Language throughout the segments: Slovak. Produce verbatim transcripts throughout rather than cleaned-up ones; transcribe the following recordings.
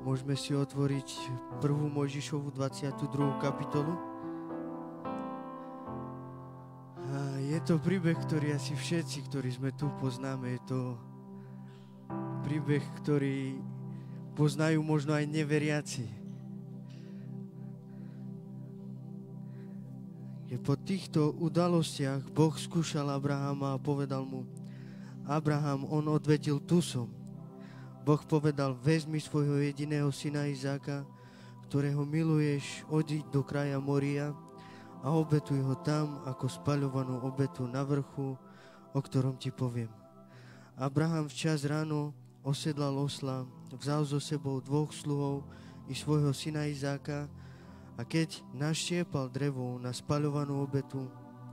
Môžeme si otvoriť prvú Mojžišovu dvadsiatu druhú kapitolu. A je to príbeh, ktorý asi všetci, ktorí sme tu, poznáme. Je to príbeh, ktorý poznajú možno aj neveriaci. Je po týchto udalostiach Boh skúšal Abrahama a povedal mu: Abraham, on odvetil, tu som. Boh povedal: vezmi svojho jediného syna Izáka, ktorého miluješ, odiď do kraja Moria a obetuj ho tam ako spaľovanú obetu na vrchu, o ktorom ti poviem. Abraham včas ráno osedlal osla, vzal so sebou dvoch sluhov i svojho syna Izáka a keď naštiepal drevo na spaľovanú obetu,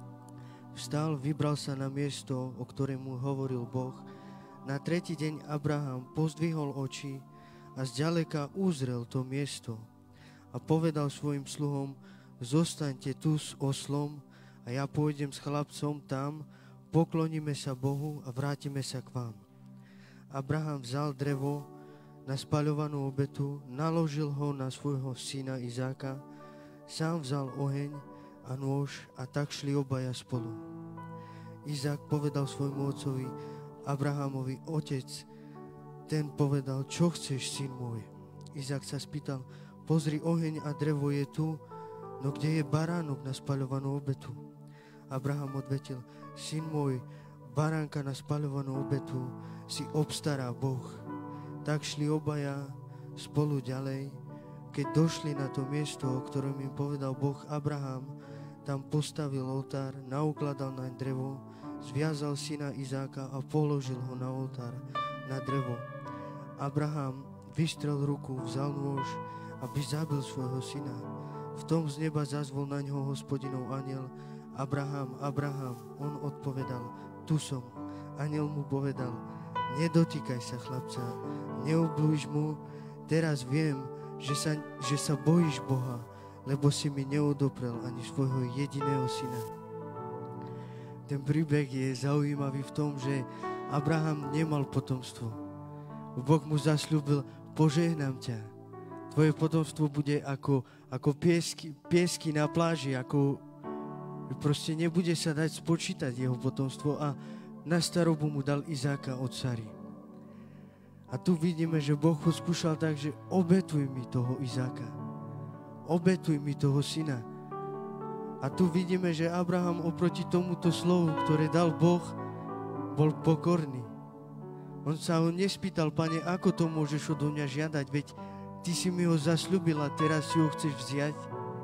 vstal, vybral sa na miesto, o ktorom mu hovoril Boh. Na tretí deň Abraham pozdvihol oči a zďaleka uzrel to miesto a povedal svojim sluhom: zostaňte tu s oslom a ja pôjdem s chlapcom tam, pokloníme sa Bohu a vrátime sa k vám. Abraham vzal drevo na spaľovanú obetu, naložil ho na svojho syna Izáka, sám vzal oheň a nôž a tak šli obaja spolu. Izák povedal svojmu otcovi Abrahamovi: otec. Ten povedal: čo chceš, syn môj? Izák sa spýtal: pozri, oheň a drevo je tu, no kde je baránok na spaľovanú obetu? Abraham odvetil: syn môj, baránka na spaľovanú obetu si obstará Boh. Tak šli obaja spolu ďalej. Keď došli na to miesto, o ktorom im povedal Boh, Abraham tam postavil oltár, naukladal naň drevo, zviazal syna Izáka a položil ho na oltár, na drevo. Abraham vystrel ruku, vzal nôž, aby zabil svojho syna. V tom z neba zazvol na ňo Hospodinov anjel: Abraham, Abraham. On odpovedal: tu som. Anjel mu povedal: nedotýkaj sa chlapca, neublíž mu, teraz viem, že sa, že sa bojíš Boha, lebo si mi neodoprel ani svojho jediného syna. Ten príbeh je zaujímavý v tom, že Abraham nemal potomstvo. Boh mu zasľúbil: požehnám ťa. Tvoje potomstvo bude ako, ako piesky, piesky na pláži, ako proste nebude sa dať spočítať jeho potomstvo, a na starobu mu dal Izáka od Sary. A tu vidíme, že Boh ho skúšal tak, že obetuj mi toho Izáka. Obetuj mi toho syna. A tu vidíme, že Abraham oproti tomuto slovu, ktoré dal Boh, bol pokorný. On sa ho nespýtal: Pane, ako to môžeš odo mňa žiadať, veď ty si mi ho zasľúbil a teraz si ho chceš vziať?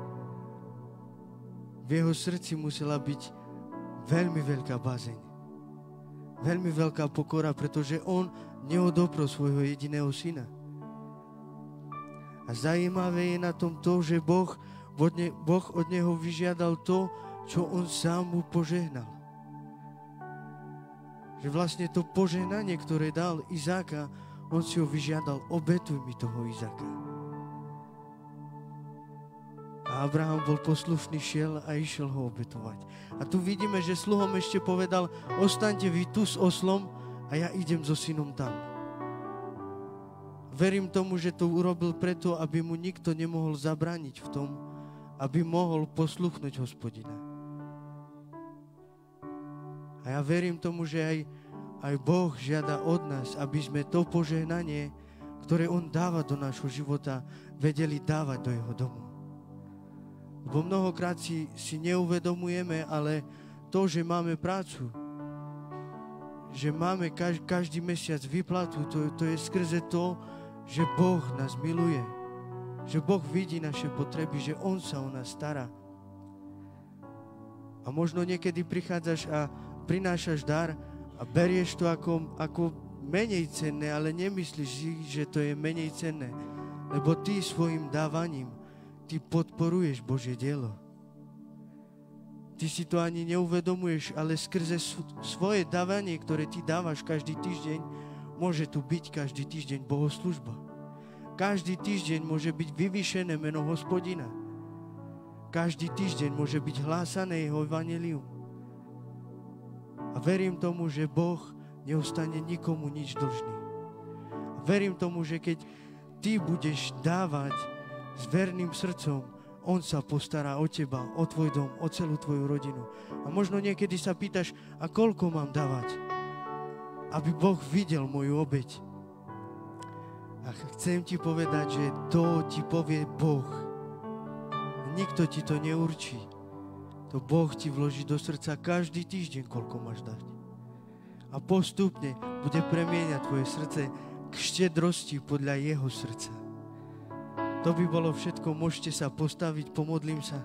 V jeho srdci musela byť veľmi veľká bázeň. Veľmi veľká pokora, pretože on neodoprel svojho jediného syna. A zaujímavé je na tom to, že Boh, Boh od neho vyžiadal to, čo on sám mu požehnal. Že vlastne to požehnanie, ktoré dal Izáka, on si ho vyžiadal: obetuj mi toho Izáka. A Abraham bol poslušný, šiel a išiel ho obetovať. A tu vidíme, že sluhom ešte povedal: ostaňte vy tu s oslom a ja idem so synom tam. Verím tomu, že to urobil preto, aby mu nikto nemohol zabrániť v tom, aby mohol posluchnúť Hospodina. A ja verím tomu, že aj, aj Boh žiada od nás, aby sme to požehnanie, ktoré on dáva do nášho života, vedeli dávať do jeho domu. Lebo mnohokrát si, si neuvedomujeme, ale to, že máme prácu, že máme každý, každý mesiac výplatu, to, to je skrze to, že Boh nás miluje, že Boh vidí naše potreby, že on sa o nás stará. A možno niekedy prichádzaš a prinášaš dar a berieš to ako, ako menej cenné, ale nemyslíš si, že to je menej cenné, lebo ty svojim dávaním ty podporuješ Božie dielo. Ty si to ani neuvedomuješ, ale skrze svoje dávanie, ktoré ty dávaš každý týždeň, môže tu byť každý týždeň bohoslužba. Každý týždeň môže byť vyvýšené meno Hospodina. Každý týždeň môže byť hlásané jeho evanjelium. A verím tomu, že Boh neostane nikomu nič dlžný. A verím tomu, že keď ty budeš dávať s verným srdcom, on sa postará o teba, o tvoj dom, o celú tvoju rodinu. A možno niekedy sa pýtaš, a koľko mám dávať, aby Boh videl moju obeť. A chcem ti povedať, že to ti povie Boh. Nikto ti to neurčí. To Boh ti vloží do srdca každý týždeň, koľko máš dať. A postupne bude premieňať tvoje srdce k štedrosti podľa jeho srdca. To by bolo všetko. Môžete sa postaviť, pomodlím sa.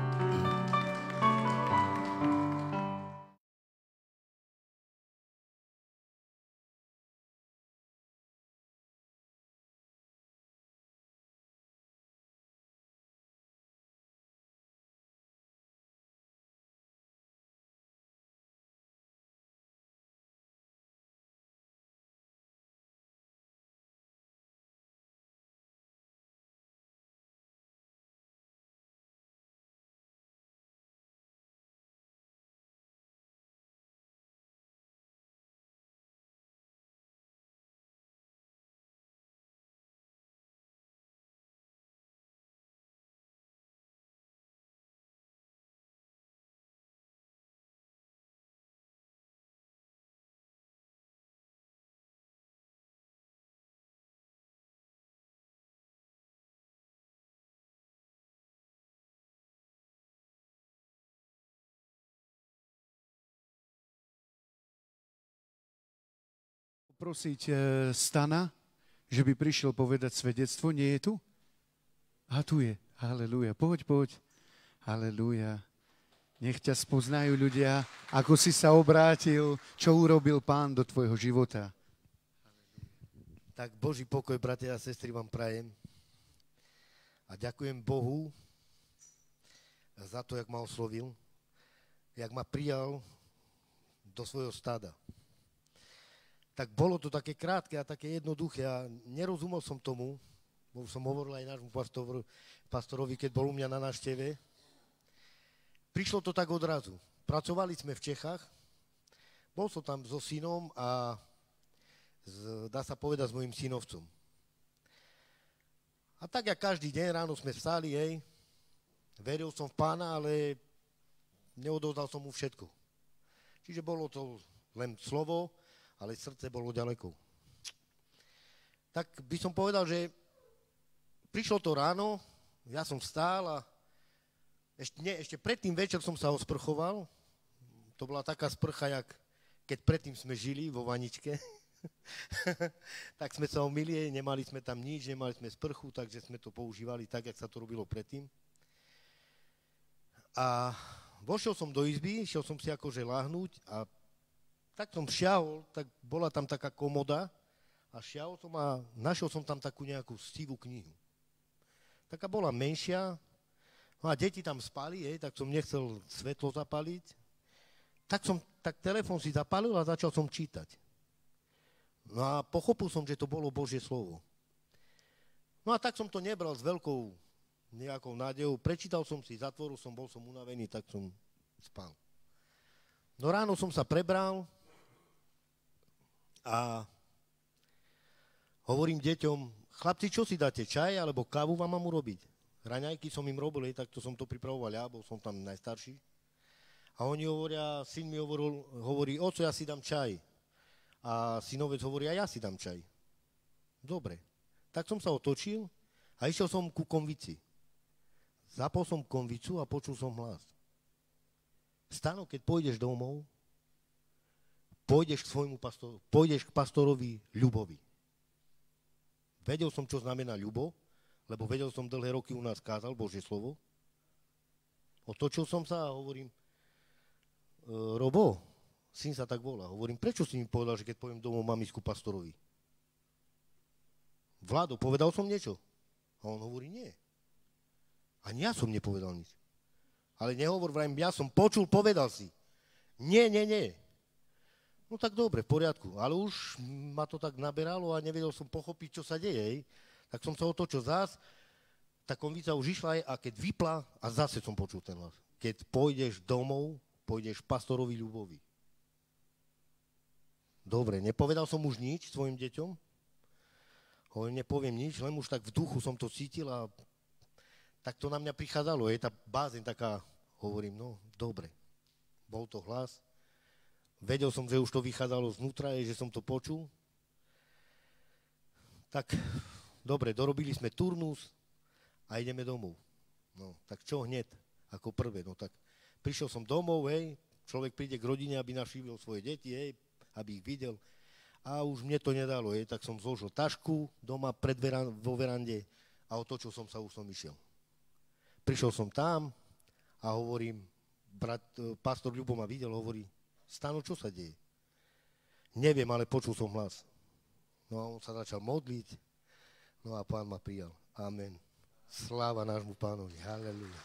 Prosiť Stana, že by prišiel povedať svedectvo. Nie je tu? A tu je. Halelúja. Poď, poď. Halelúja. Nech ťa spoznajú ľudia, ako si sa obrátil, čo urobil Pán do tvojho života. Tak Boží pokoj, bratia a sestry, vám prajem. A ďakujem Bohu za to, jak ma oslovil, jak ma prijal do svojho stáda. Tak bolo to také krátke a také jednoduché a nerozumel som tomu, bo som hovoril aj nášmu pastorovi, pastorovi, keď bol u mňa na návšteve. Prišlo to tak odrazu. Pracovali sme v Čechách, bol som tam so synom a z, dá sa povedať s mojim synovcom. A tak, jak každý deň ráno sme vstali, hej, veril som v Pána, ale neodovzdal som mu všetko. Čiže bolo to len slovo, ale srdce bolo ďaleko. Tak by som povedal, že prišlo to ráno, ja som vstál a ešte, nie, ešte predtým večer som sa osprchoval. To bola taká sprcha, jak keď predtým sme žili vo vaničke. Tak sme sa omyli, nemali sme tam nič, nemali sme sprchu, takže sme to používali tak, jak sa to robilo predtým. A vošiel som do izby, šiel som si akože láhnuť a tak som šiahol, tak bola tam taká komoda a šiahol som a našiel som tam takú nejakú stivú knihu. Taká bola menšia, no a deti tam spali, hej, tak som nechcel svetlo zapaliť. Tak som, tak telefón si zapálil a začal som čítať. No a pochopil som, že to bolo Božie slovo. No a tak som to nebral s veľkou nejakou nádejou. Prečítal som si, zatvoril som, bol som unavený, tak som spal. No ráno som sa prebral, a hovorím deťom, chlapci, čo si dáte, čaj alebo kávu vám mám urobiť? Raňajky som im robil, tak to som to pripravoval ja, bol som tam najstarší. A oni hovoria, syn mi hovoril, hovorí, oco, ja si dám čaj. A synovec hovorí, a ja si dám čaj. Dobre. Tak som sa otočil a išiel som ku konvici. Zapol som konvicu a počul som hlas. Stano, keď pôjdeš domov, Pôjdeš k svojmu pastoru, pôjdeš k pastorovi Ľubovi. Vedel som, čo znamená Ľubo, lebo vedel som, dlhé roky u nás kázal Božie slovo. Otočil som sa a hovorím, e, Robo, syn sa tak volá, hovorím, prečo si mi povedal, že keď pôjdem domov, mám ísť ku pastorovi? Vlado, povedal som niečo? A on hovorí, nie. Ani ja som nepovedal nič. Ale nehovor, vrajím, ja som počul, povedal si. Nie, nie, nie. No tak dobre, v poriadku, ale už ma to tak naberalo a nevedel som pochopiť, čo sa deje. Tak som sa otočil zás, tá konvica už išla aj a keď vypla a zase som počul ten hlas. Keď pôjdeš domov, pôjdeš pastorovi Ľubovi. Dobre, nepovedal som už nič svojim deťom. Hovorím, nepoviem nič, len už tak v duchu som to cítil a tak to na mňa prichádzalo. Je tá bázeň taká, hovorím, no dobre, bol to hlas. Vedel som, že už to vychádzalo znútra, že som to počul. Tak, dobre, dorobili sme turnus a ideme domov. No, tak čo hneď, ako prvé, no tak prišiel som domov, hej, človek príde k rodine, aby navštívil svoje deti, hej, aby ich videl. A už mne to nedalo, hej, tak som zložil tašku doma pred veran- vo verande a otočil som sa, už som išiel. Prišiel som tam a hovorím, brat, pastor Ľubo ma videl, hovorí, Stano, čo sa deje? Neviem, ale počul som hlas. No a on sa začal modliť, no a Pán ma prijal. Amen. Sláva nášmu Pánovi. Halelúja.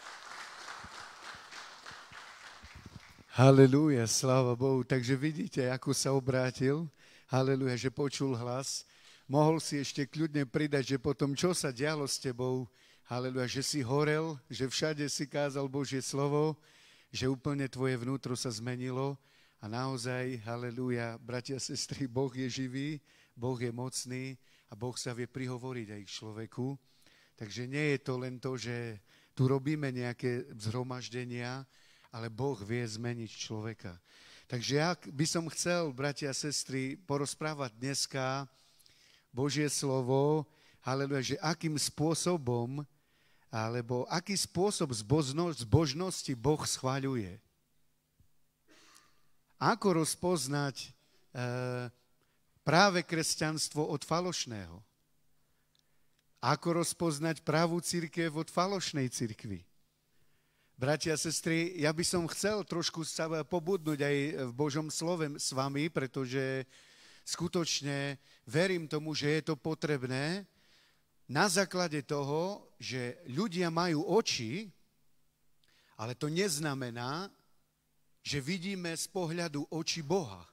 Halelúja, sláva Bohu. Takže vidíte, ako sa obrátil. Halelúja, že počul hlas. Mohol si ešte kľudne pridať, že potom, čo sa dialo s tebou, halelúja, že si horel, že všade si kázal Božie slovo, že úplne tvoje vnútro sa zmenilo a naozaj, halelúja, bratia, sestry, Boh je živý, Boh je mocný a Boh sa vie prihovoriť aj k človeku. Takže nie je to len to, že tu robíme nejaké zhromaždenia, ale Boh vie zmeniť človeka. Takže ja by som chcel, bratia a sestry, porozprávať dneska Božie slovo, halelúja, že akým spôsobom alebo aký spôsob zbožnosti Boh schváľuje. Ako rozpoznať e, práve kresťanstvo od falošného? Ako rozpoznať pravú cirkev od falošnej cirkvi? Bratia a sestry, ja by som chcel trošku sa pobudnúť aj v Božom slove s vami, pretože skutočne verím tomu, že je to potrebné, na základe toho, že ľudia majú oči, ale to neznamená, že vidíme z pohľadu očí Boha.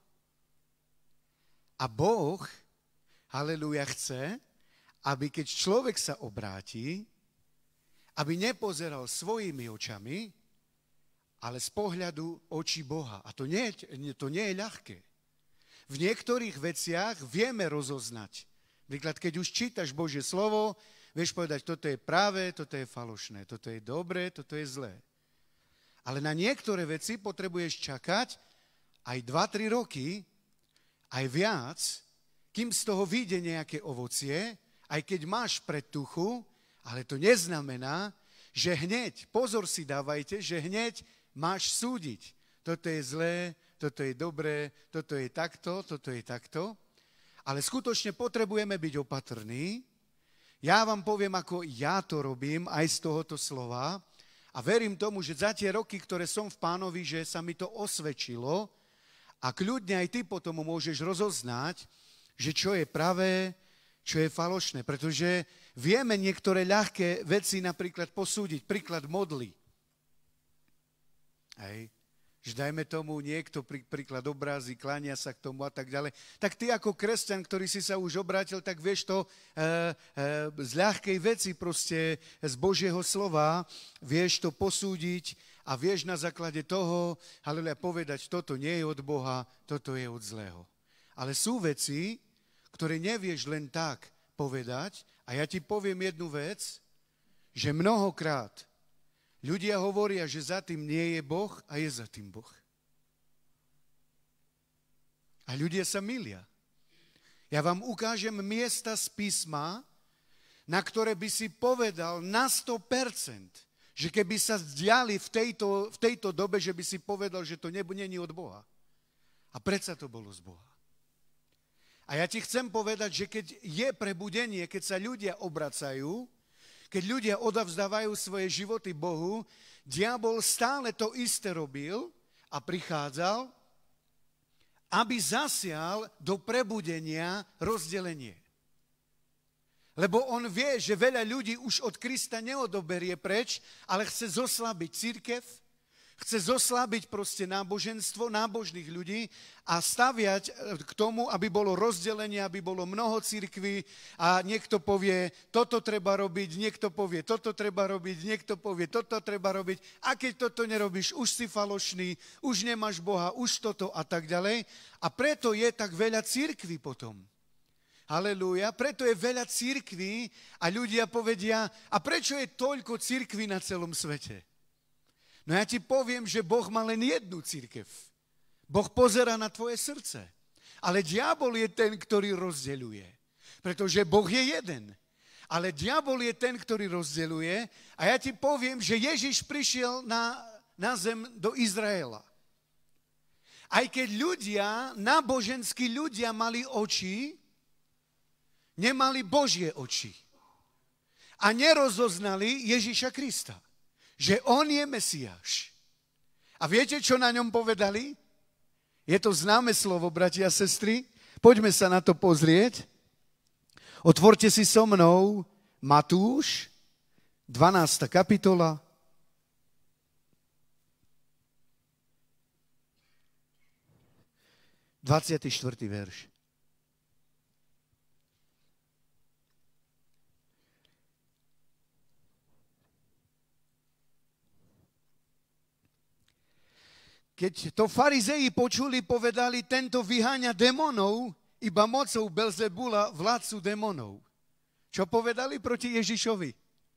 A Boh, halelúja, chce, aby keď človek sa obráti, aby nepozeral svojimi očami, ale z pohľadu očí Boha. A to nie, to nie je ľahké. V niektorých veciach vieme rozoznať. Napríklad, keď už čítaš Božie slovo, vieš povedať, toto je práve, toto je falošné, toto je dobré, toto je zlé. Ale na niektoré veci potrebuješ čakať aj dva tri roky, aj viac, kým z toho vyjde nejaké ovocie, aj keď máš predtuchu, ale to neznamená, že hneď, pozor si dávajte, že hneď máš súdiť. Toto je zlé, toto je dobré, toto je takto, toto je takto. Ale skutočne potrebujeme byť opatrní. Ja vám poviem, ako ja to robím aj z tohoto slova a verím tomu, že za tie roky, ktoré som v Pánovi, že sa mi to osvedčilo a kľudne aj ty potom môžeš rozoznať, že čo je pravé, čo je falošné. Pretože vieme niektoré ľahké veci napríklad posúdiť. Príklad modly. Hej. Že dajme tomu niekto prí, príklad obrazí, kláňa sa k tomu a tak ďalej. Tak ty ako kresťan, ktorý si sa už obrátil, tak vieš to e, e, z ľahkej veci proste z Božieho slova, vieš to posúdiť a vieš na základe toho, halleluja, povedať, toto nie je od Boha, toto je od zlého. Ale sú veci, ktoré nevieš len tak povedať a ja ti poviem jednu vec, že mnohokrát ľudia hovoria, že za tým nie je Boh a je za tým Boh. A ľudia sa milia. Ja vám ukážem miesta z písma, na ktoré by si povedal na sto percent, že keby sa zdiali v tejto, v tejto dobe, že by si povedal, že to není od Boha. A predsa to bolo z Boha. A ja ti chcem povedať, že keď je prebudenie, keď sa ľudia obracajú, keď ľudia odovzdávajú svoje životy Bohu, diabol stále to isté robil a prichádzal, aby zasial do prebudenia rozdelenie. Lebo on vie, že veľa ľudí už od Krista neodoberie preč, ale chce zoslabiť cirkev, chce zoslabiť proste náboženstvo, nábožných ľudí a staviať k tomu, aby bolo rozdelenie, aby bolo mnoho cirkví a niekto povie, toto treba robiť, niekto povie, toto treba robiť, niekto povie, toto treba robiť a keď toto nerobíš, už si falošný, už nemáš Boha, už toto a tak ďalej. A preto je tak veľa cirkví potom. Halelúja, preto je veľa cirkví a ľudia povedia, a prečo je toľko cirkví na celom svete? No ja ti poviem, že Boh má len jednu cirkev. Boh pozerá na tvoje srdce. Ale diabol je ten, ktorý rozdeľuje. Pretože Boh je jeden. Ale diabol je ten, ktorý rozdeľuje. A ja ti poviem, že Ježiš prišiel na, na zem do Izraela. Aj keď ľudia, náboženskí ľudia mali oči, nemali Božie oči. A nerozoznali Ježiša Krista. Že on je Mesiáš. A viete, čo na ňom povedali? Je to známe slovo, bratia a sestry. Poďme sa na to pozrieť. Otvorte si so mnou Matúš, dvanásta kapitola. dvadsiaty štvrtý verš. Keď to farizei počuli, povedali, tento vyháňa démonov iba mocou Belzebula, vládcu démonov. Čo povedali proti Ježišovi?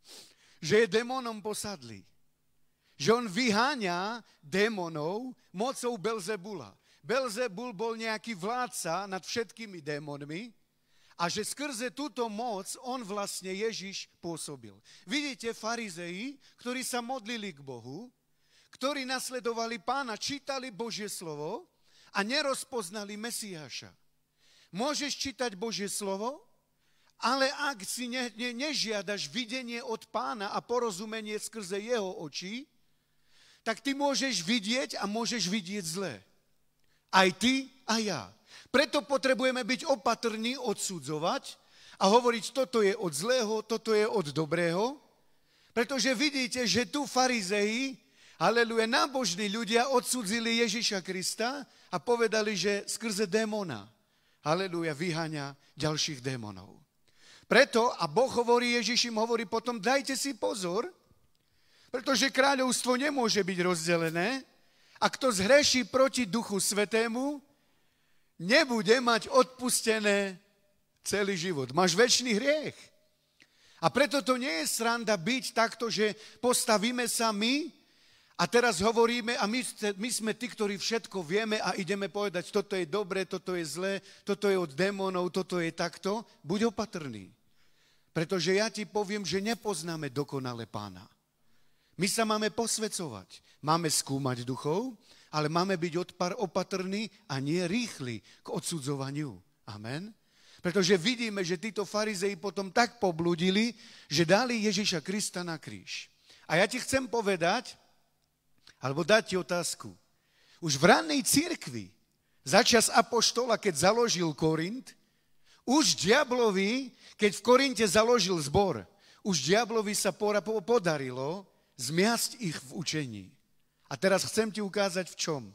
Že je démonom posadlý. Že on vyháňa démonov mocou Belzebula. Belzebul bol nejaký vládca nad všetkými démonmi a že skrze túto moc on vlastne Ježiš pôsobil. Vidíte farizei, ktorí sa modlili k Bohu, ktorí nasledovali Pána, čítali Božie slovo a nerozpoznali Mesiáša. Môžeš čítať Božie slovo, ale ak si ne, ne, nežiadaš videnie od Pána a porozumenie skrze jeho očí, tak ty môžeš vidieť a môžeš vidieť zlé. Aj ty a ja. Preto potrebujeme byť opatrní, odsudzovať a hovoriť, toto je od zlého, toto je od dobrého, pretože vidíte, že tu farizei, halleluja, nábožní ľudia odsudzili Ježiša Krista a povedali, že skrze démona, halleluja, vyháňa ďalších démonov. Preto, a Boh hovorí, Ježiš im hovorí potom, dajte si pozor, pretože kráľovstvo nemôže byť rozdelené a kto zhreší proti Duchu Svätému, nebude mať odpustené celý život. Máš večný hriech. A preto to nie je sranda byť takto, že postavíme sa my a teraz hovoríme a my, my sme tí, ktorí všetko vieme a ideme povedať, toto je dobre, toto je zlé, toto je od démonov, toto je takto. Buď opatrný. Pretože ja ti poviem, že nepoznáme dokonale Pána. My sa máme posvecovať. Máme skúmať duchov, ale máme byť odpar opatrní a nie rýchli k odsudzovaniu. Amen. Pretože vidíme, že títo farizei potom tak pobludili, že dali Ježiša Krista na kríž. A ja ti chcem povedať, alebo dať ti otázku. Už v rannej cirkvi, začas apoštola, keď založil Korint, už diablovi, keď v Korinte založil zbor, už diablovi sa podarilo zmiasť ich v učení. A teraz chcem ti ukázať v čom.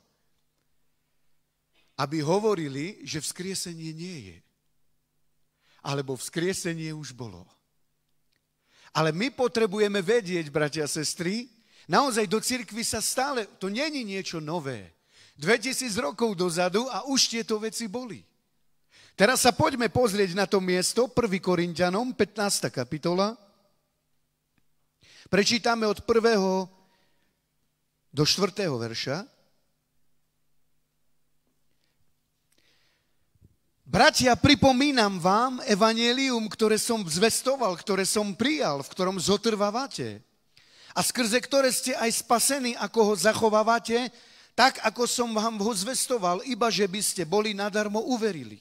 Aby hovorili, že vzkriesenie nie je. Alebo vzkriesenie už bolo. Ale my potrebujeme vedieť, bratia a sestry, naozaj do cirkvi sa stále, to není niečo nové. dvetisíc rokov dozadu a už tieto veci boli. Teraz sa poďme pozrieť na to miesto, prvý Korinťanom, pätnásta kapitola. Prečítame od prvého do štvrtého verša. Bratia, pripomínam vám evanjelium, ktoré som zvestoval, ktoré som prijal, v ktorom zotrvávate a skrze ktoré ste aj spasení, ako ho zachovávate, tak, ako som vám ho zvestoval, iba že by ste boli nadarmo uverili.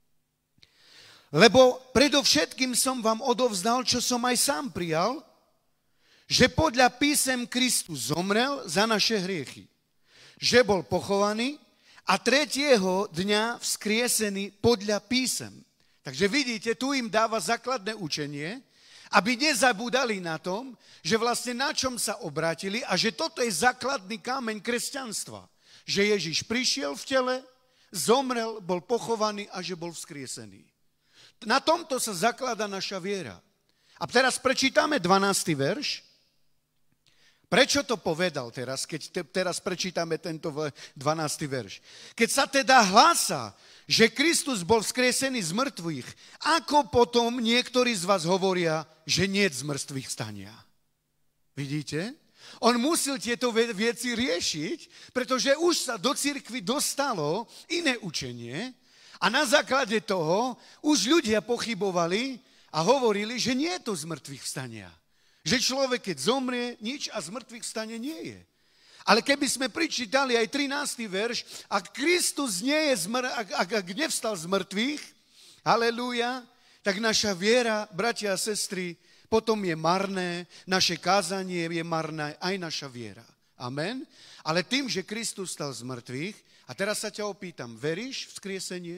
Lebo predovšetkým som vám odovzdal, čo som aj sám prijal, že podľa písem Kristus zomrel za naše hriechy, že bol pochovaný a tretieho dňa vzkriesený podľa písem. Takže vidíte, tu im dáva základné učenie, aby nezabúdali na tom, že vlastne na čom sa obrátili a že toto je základný kameň kresťanstva. Že Ježiš prišiel v tele, zomrel, bol pochovaný a že bol vzkriesený. Na tomto sa zaklada naša viera. A teraz prečítame dvanásty verš. Prečo to povedal teraz, keď te, teraz prečítame tento dvanásty verš? Keď sa teda hlása, že Kristus bol vzkriesený z mŕtvych, ako potom niektorí z vás hovoria, že nie z mŕtvych stania? Vidíte? On musel tieto veci riešiť, pretože už sa do cirkvi dostalo iné učenie a na základe toho už ľudia pochybovali a hovorili, že nie je to z mŕtvych stania. Že človek, keď zomrie, nič a z mŕtvych stane nie je. Ale keby sme pričítali aj trinásty verš, ak Kristus nie je zmr- ak, ak, ak nevstal z mŕtvych, halelúja, tak naša viera, bratia a sestry, potom je marné, naše kázanie je marné, aj naša viera. Amen? Ale tým, že Kristus stal z mŕtvych, a teraz sa ťa opýtam, veríš v vzkriesenie?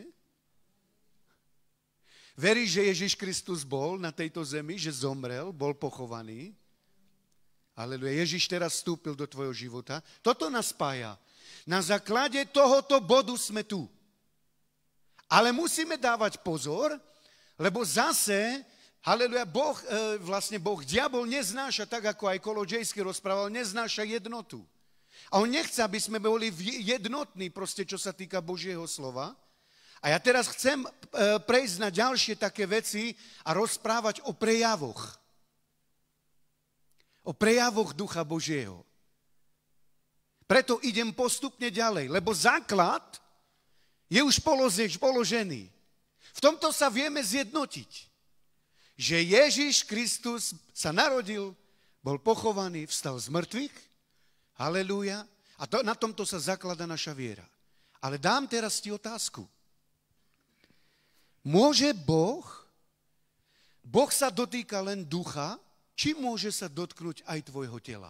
Veríš, že Ježiš Kristus bol na tejto zemi, že zomrel, bol pochovaný? Aleluja. Ježiš teraz vstúpil do tvojho života. Toto nás spája. Na základe tohoto bodu sme tu. Ale musíme dávať pozor, lebo zase, haleluja, Boh, e, vlastne Boh, diabol neznáša, tak ako aj Kolodžejský rozprával, neznáša jednotu. A on nechce, aby sme boli jednotní, proste, čo sa týka Božieho slova. A ja teraz chcem prejsť na ďalšie také veci a rozprávať o prejavoch. O prejavoch Ducha Božieho. Preto idem postupne ďalej, lebo základ je už položený. V tomto sa vieme zjednotiť, že Ježiš Kristus sa narodil, bol pochovaný, vstal z mŕtvych, halelúja, a to, na tomto sa zaklada naša viera. Ale dám teraz ti otázku. Môže Boh, Boh sa dotýka len ducha, či môže sa dotknúť aj tvojho tela?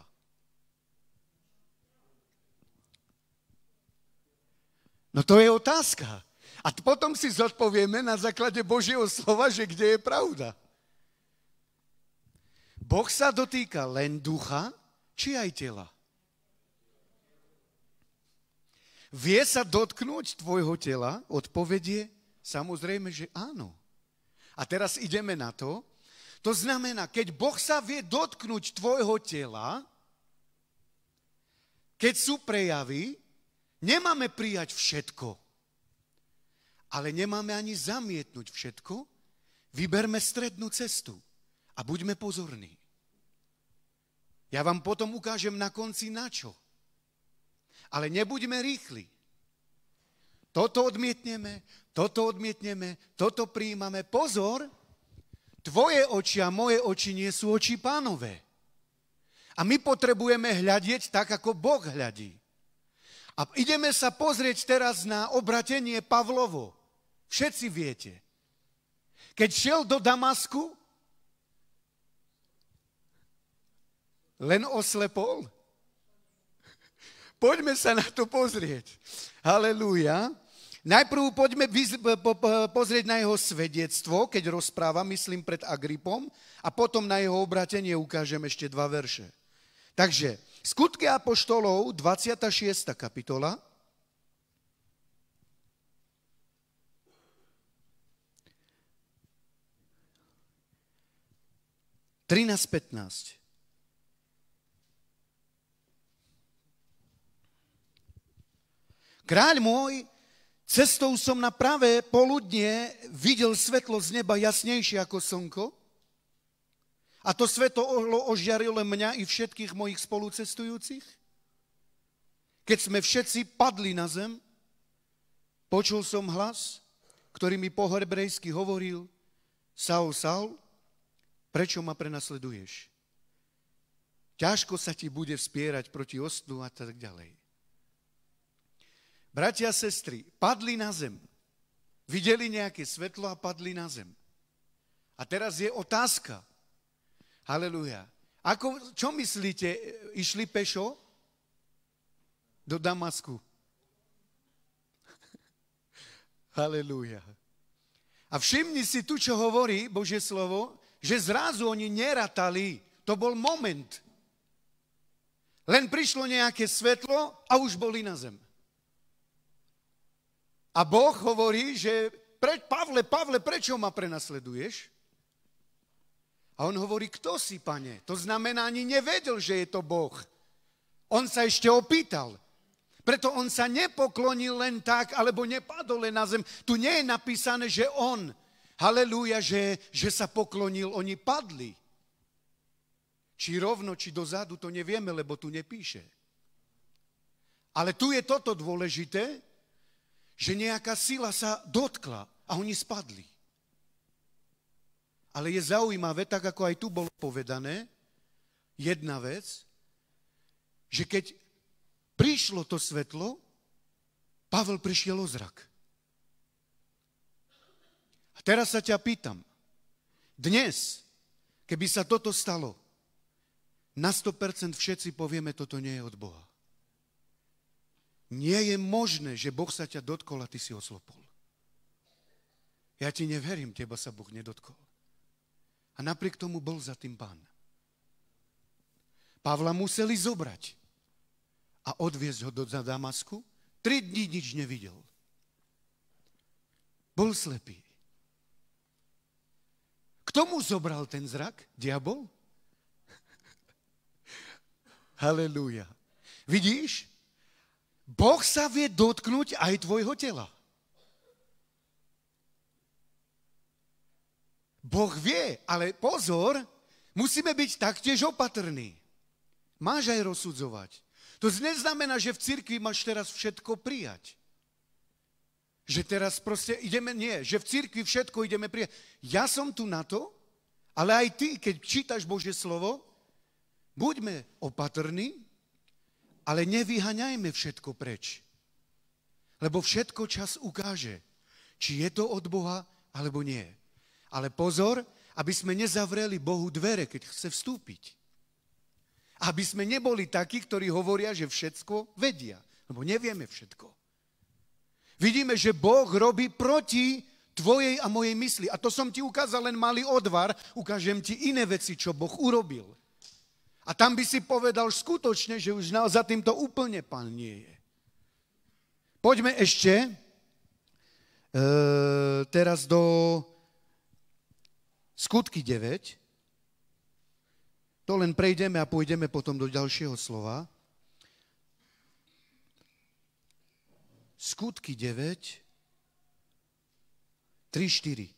No to je otázka. A potom si zodpovieme na základe Božieho slova, že kde je pravda. Boh sa dotýka len ducha, či aj tela? Vie sa dotknúť tvojho tela? Odpovedie? Samozrejme, že áno. A teraz ideme na to. To znamená, keď Boh sa vie dotknúť tvojho tela, keď sú prejavy, nemáme prijať všetko. Ale nemáme ani zamietnúť všetko. Vyberme strednú cestu a buďme pozorní. Ja vám potom ukážem na konci na čo. Ale nebuďme rýchli. Toto odmietneme, toto odmietneme, toto prijímame. Pozor, tvoje oči a moje oči nie sú oči Pánové. A my potrebujeme hľadieť tak, ako Boh hľadí. A ideme sa pozrieť teraz na obratenie Pavlovo. Všetci viete. Keď šiel do Damasku, len oslepol. Poďme sa na to pozrieť. Halelúja. Najprv poďme pozrieť na jeho svedectvo, keď rozpráva, myslím, pred Agripom, a potom na jeho obratenie ukážem ešte dva verše. Takže, Skutky apoštolov, dvadsiata šiesta kapitola. trinásť pätnásť. Kráľ môj, cestou som na pravé poludnie videl svetlo z neba jasnejšie ako slnko, a to svetlo ožiarilo mňa i všetkých mojich spolucestujúcich. Keď sme všetci padli na zem, počul som hlas, ktorý mi po hebrejsky hovoril: Saul, Saul, prečo ma prenasleduješ? Ťažko sa ti bude vspierať proti ostnu a tak ďalej. Bratia a sestry, padli na zem. Videli nejaké svetlo a padli na zem. A teraz je otázka. Halelúja. Ako, čo myslíte, išli pešo do Damasku? Halelúja. A všimni si tu, čo hovorí Božie slovo, že zrazu oni neratali. To bol moment. Len prišlo nejaké svetlo a už boli na zem. A Boh hovorí, že pre, Pavle, Pavle, prečo ma prenasleduješ? A on hovorí, kto si, Pane? To znamená, ani nevedel, že je to Boh. On sa ešte opýtal. Preto on sa nepoklonil len tak, alebo nepadol len na zem. Tu nie je napísané, že on, halelúja, že, že sa poklonil, oni padli. Či rovno, či dozadu, to nevieme, lebo tu nepíše. Ale tu je toto dôležité, že nejaká sila sa dotkla a oni spadli. Ale je zaujímavé, tak ako aj tu bolo povedané, jedna vec, že keď prišlo to svetlo, Pavel prišiel o zrak. A teraz sa ťa pýtam, dnes, keby sa toto stalo, na sto percent všetci povieme, toto nie je od Boha. Nie je možné, že Boh sa ťa dotkol a ty si oslopol. Ja ti neverím, teba sa Boh nedotkol. A napriek tomu bol za tým Pán. Pavla museli zobrať a odviezť ho do Damasku. Tri dní nič nevidel. Bol slepý. Kto mu zobral ten zrak? Diabol? Halelúja. Vidíš? Boh sa vie dotknúť aj tvojho tela. Boh vie, ale pozor, musíme byť taktiež opatrní. Máš aj rozsudzovať. To neznamená, že v cirkvi máš teraz všetko prijať. Že teraz proste ideme, nie, že v cirkvi všetko ideme prijať. Ja som tu na to, ale aj ty, keď čítaš Božie slovo, buďme opatrní, ale nevyhaňajme všetko preč. Lebo všetko čas ukáže, či je to od Boha, alebo nie. Ale pozor, aby sme nezavreli Bohu dvere, keď chce vstúpiť. Aby sme neboli takí, ktorí hovoria, že všetko vedia. Lebo nevieme všetko. Vidíme, že Boh robí proti tvojej a mojej mysli. A to som ti ukázal len malý odvar. Ukážem ti iné veci, čo Boh urobil. A tam by si povedal skutočne, že už za týmto úplne Pán nie je. Poďme ešte e, teraz do Skutky deväť. To len prejdeme a pôjdeme potom do ďalšieho slova. Skutky deväť, tri štyri.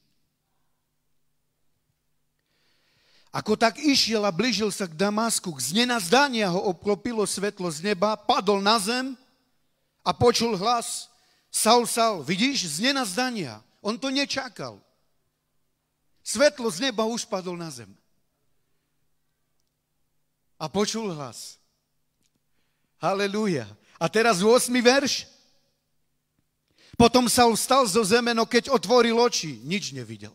Ako tak išiel a blížil sa k Damasku, z nenazdania ho obklopilo svetlo z neba, padol na zem a počul hlas: Saul, Saul. Vidíš, z nenazdania. On to nečakal. Svetlo z neba už padol na zem. A počul hlas. Halelúja. A teraz ôsmy verš. Potom Saul vstal zo zeme, no keď otvoril oči, nič nevidel.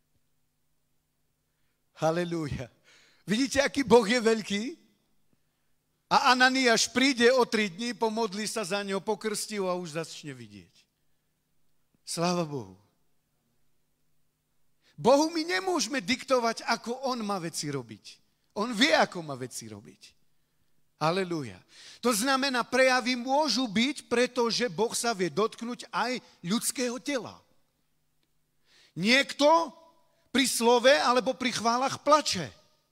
Halelúja. Vidíte, aký Boh je veľký? A Ananiáš príde o tri dní, pomodlí sa za ňo, pokrstí ho a už začne vidieť. Sláva Bohu. Bohu my nemôžeme diktovať, ako on má veci robiť. On vie, ako má veci robiť. Halelúja. To znamená, prejavy môžu byť, pretože Boh sa vie dotknúť aj ľudského tela. Niekto pri slove alebo pri chválach plače.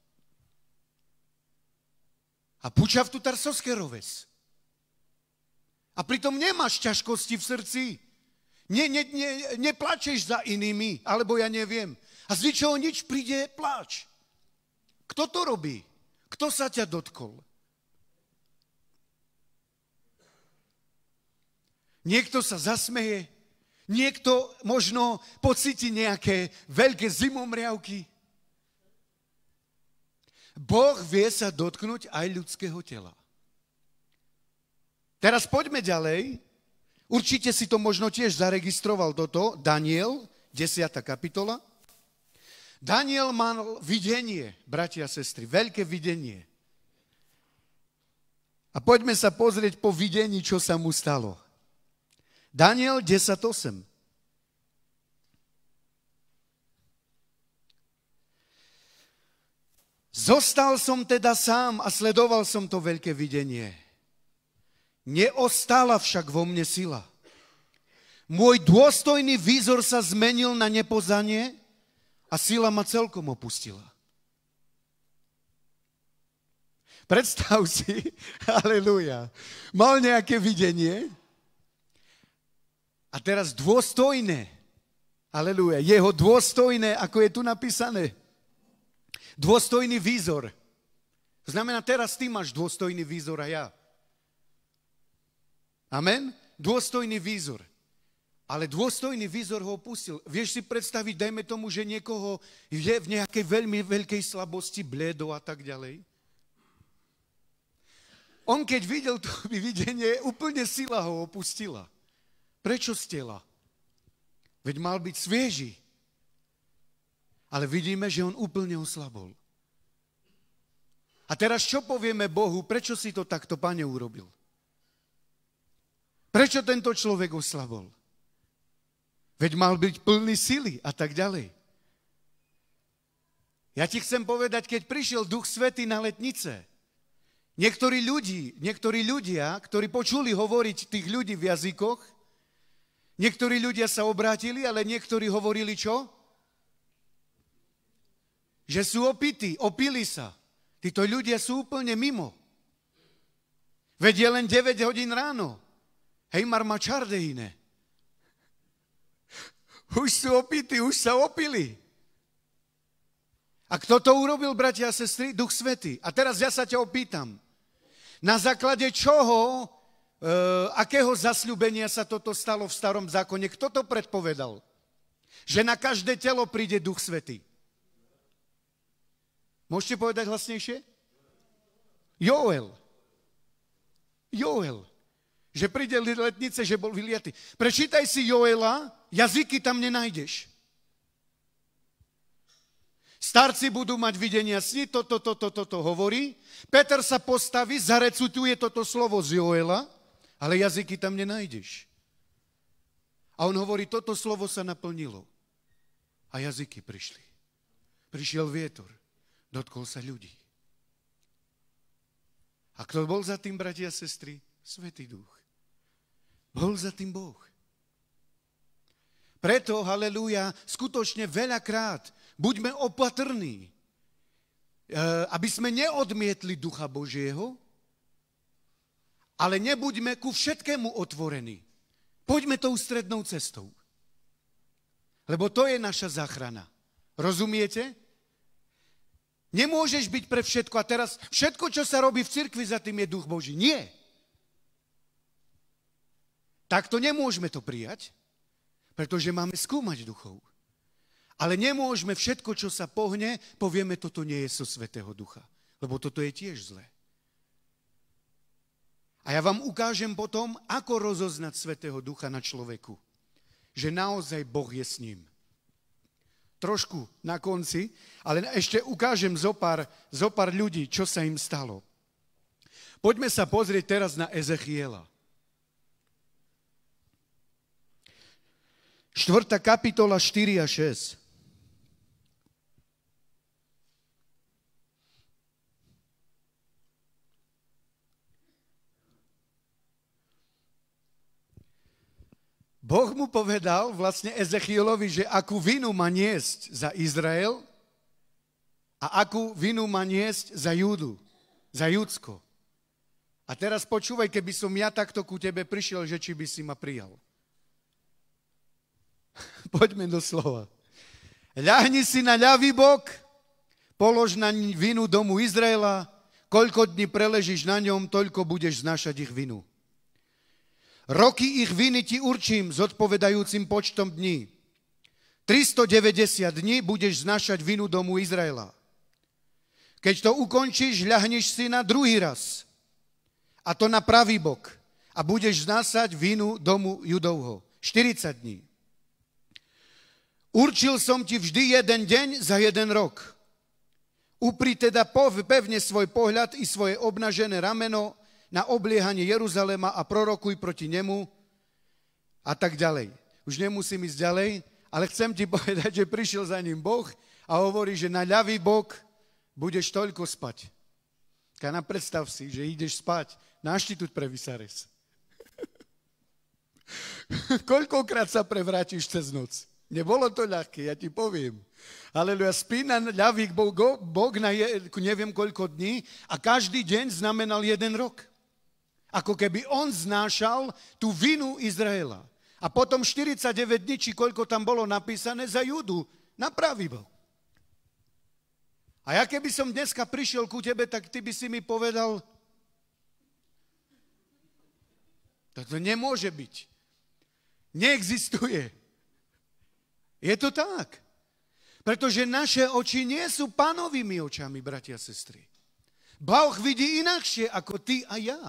A púča v tu tarsovské roves. A pritom nemáš ťažkosti v srdci. Ne, ne, ne, neplačeš za inými, alebo ja neviem. A z ničoho nič príde pláč. Kto to robí? Kto sa ťa dotkol? Niekto sa zasmeje, niekto možno pocíti nejaké veľké zimomriavky. Boh vie sa dotknúť aj ľudského tela. Teraz poďme ďalej. Určite si to možno tiež zaregistroval toto. Daniel, desiata kapitola. Daniel mal videnie, bratia a sestry, veľké videnie. A poďme sa pozrieť po videní, čo sa mu stalo. Daniel desať osem. Zostal som teda sám a sledoval som to veľké videnie. Neostala však vo mne sila. Môj dôstojný výzor sa zmenil na nepoznanie a sila ma celkom opustila. Predstav si, aleluja, mal nejaké videnie a teraz dôstojné, aleluja, jeho dôstojné, ako je tu napísané, dôstojný výzor. Znamená, teraz ty máš dôstojný výzor a ja. Amen? Dôstojný výzor. Ale dôstojný výzor ho opustil. Vieš si predstaviť, dajme tomu, že niekoho je v nejakej veľmi veľkej slabosti, bledo a tak ďalej. On keď videl to videnie, úplne sila ho opustila. Prečo z tela? Veď mal byť svieži. Ale vidíme, že on úplne oslabol. A teraz čo povieme Bohu, prečo si to takto, Pane, urobil? Prečo tento človek oslabol? Veď mal byť plný sily a tak ďalej. Ja ti chcem povedať, keď prišiel Duch Svätý na letnice, niektorí ľudí, niektorí ľudia, ktorí počuli hovoriť tých ľudí v jazykoch, niektorí ľudia sa obrátili, ale niektorí hovorili čo? Že sú opití, opili sa. Títo ľudia sú úplne mimo. Veď je len deväť hodín ráno. Hej, marma čardejine. Už sú opití, už sa opili. A kto to urobil, bratia a sestry? Duch Svätý. A teraz ja sa ťa opýtam. Na základe čoho, e, akého zasľúbenia sa toto stalo v starom zákone? Kto to predpovedal? Že na každé telo príde Duch Svätý. Môžete povedať hlasnejšie? Joel. Joel. Že príde letnice, že bol vyliatý. Prečítaj si Joela, jazyky tam nenájdeš. Starci budú mať videnia sny, toto, toto, toto hovorí. Peter sa postaví, zarecituje toto slovo z Joela, ale jazyky tam nenájdeš. A on hovorí, toto slovo sa naplnilo. A jazyky prišli. Prišiel vietor, dotkol sa ľudí. A kto bol za tým, bratia a sestry? Svätý Duch. Bol za tým Boh. Preto, halelúja, skutočne veľakrát buďme opatrní, aby sme neodmietli Ducha Božieho, ale nebuďme ku všetkému otvorení. Poďme tou strednou cestou. Lebo to je naša záchrana. Rozumiete? Nemôžeš byť pre všetko a teraz všetko, čo sa robí v cirkvi, za tým je Duch Boží. Nie. Takto nemôžeme to prijať, pretože máme skúmať duchov. Ale nemôžeme všetko, čo sa pohne, povieme, toto nie je zo Svätého Ducha. Lebo toto je tiež zlé. A ja vám ukážem potom, ako rozoznať Svätého Ducha na človeku. Že naozaj Boh je s ním. Trošku na konci, ale ešte ukážem zo pár, zo pár ľudí, čo sa im stalo. Poďme sa pozrieť teraz na Ezechiela. štvrtá kapitola štyri a šesť. Boh mu povedal vlastne Ezechielovi, že akú vinu má niesť za Izrael a akú vinu má niesť za Júdu, za Judsko. A teraz počúvaj, keby som ja takto ku tebe prišiel, že či by si ma prijal. Poďme do slova. Ľahni si na ľavý bok, polož na vinu domu Izraela, koľko dní preležíš na ňom, toľko budeš znášať ich vinu. Roky ich viny ti určím s odpovedajúcim počtom dní. tristodeväťdesiat dní budeš znášať vinu domu Izraela. Keď to ukončíš, ľahneš si na druhý raz, a to na pravý bok, a budeš znásať vinu domu Judovho. štyridsať dní. Určil som ti vždy jeden deň za jeden rok. Upri teda pevne svoj pohľad i svoje obnažené rameno na obliehanie Jeruzalema a prorokuj proti nemu a tak ďalej. Už nemusím ísť ďalej, ale chcem ti povedať, že prišiel za ním Boh a hovorí, že na ľavý bok budeš toľko spať. Kana, predstav si, že ideš spať na Inštitút pre Visares. Koľkokrát sa prevrátiš cez noc? Nebolo to ľahké, ja ti poviem. Aleluja, spí na ľavých bok na je, neviem koľko dní a každý deň znamenal jeden rok. Ako keby on znášal tú vinu Izraela. A potom štyridsaťdeväť dní, či koľko tam bolo napísané, za Judu na pravý bok. A ja keby som dneska prišiel ku tebe, tak ty by si mi povedal, to nemôže byť. Neexistuje. Je to tak. Pretože naše oči nie sú Pánovými očami, bratia a sestry. Boh vidí inakšie ako ty a ja.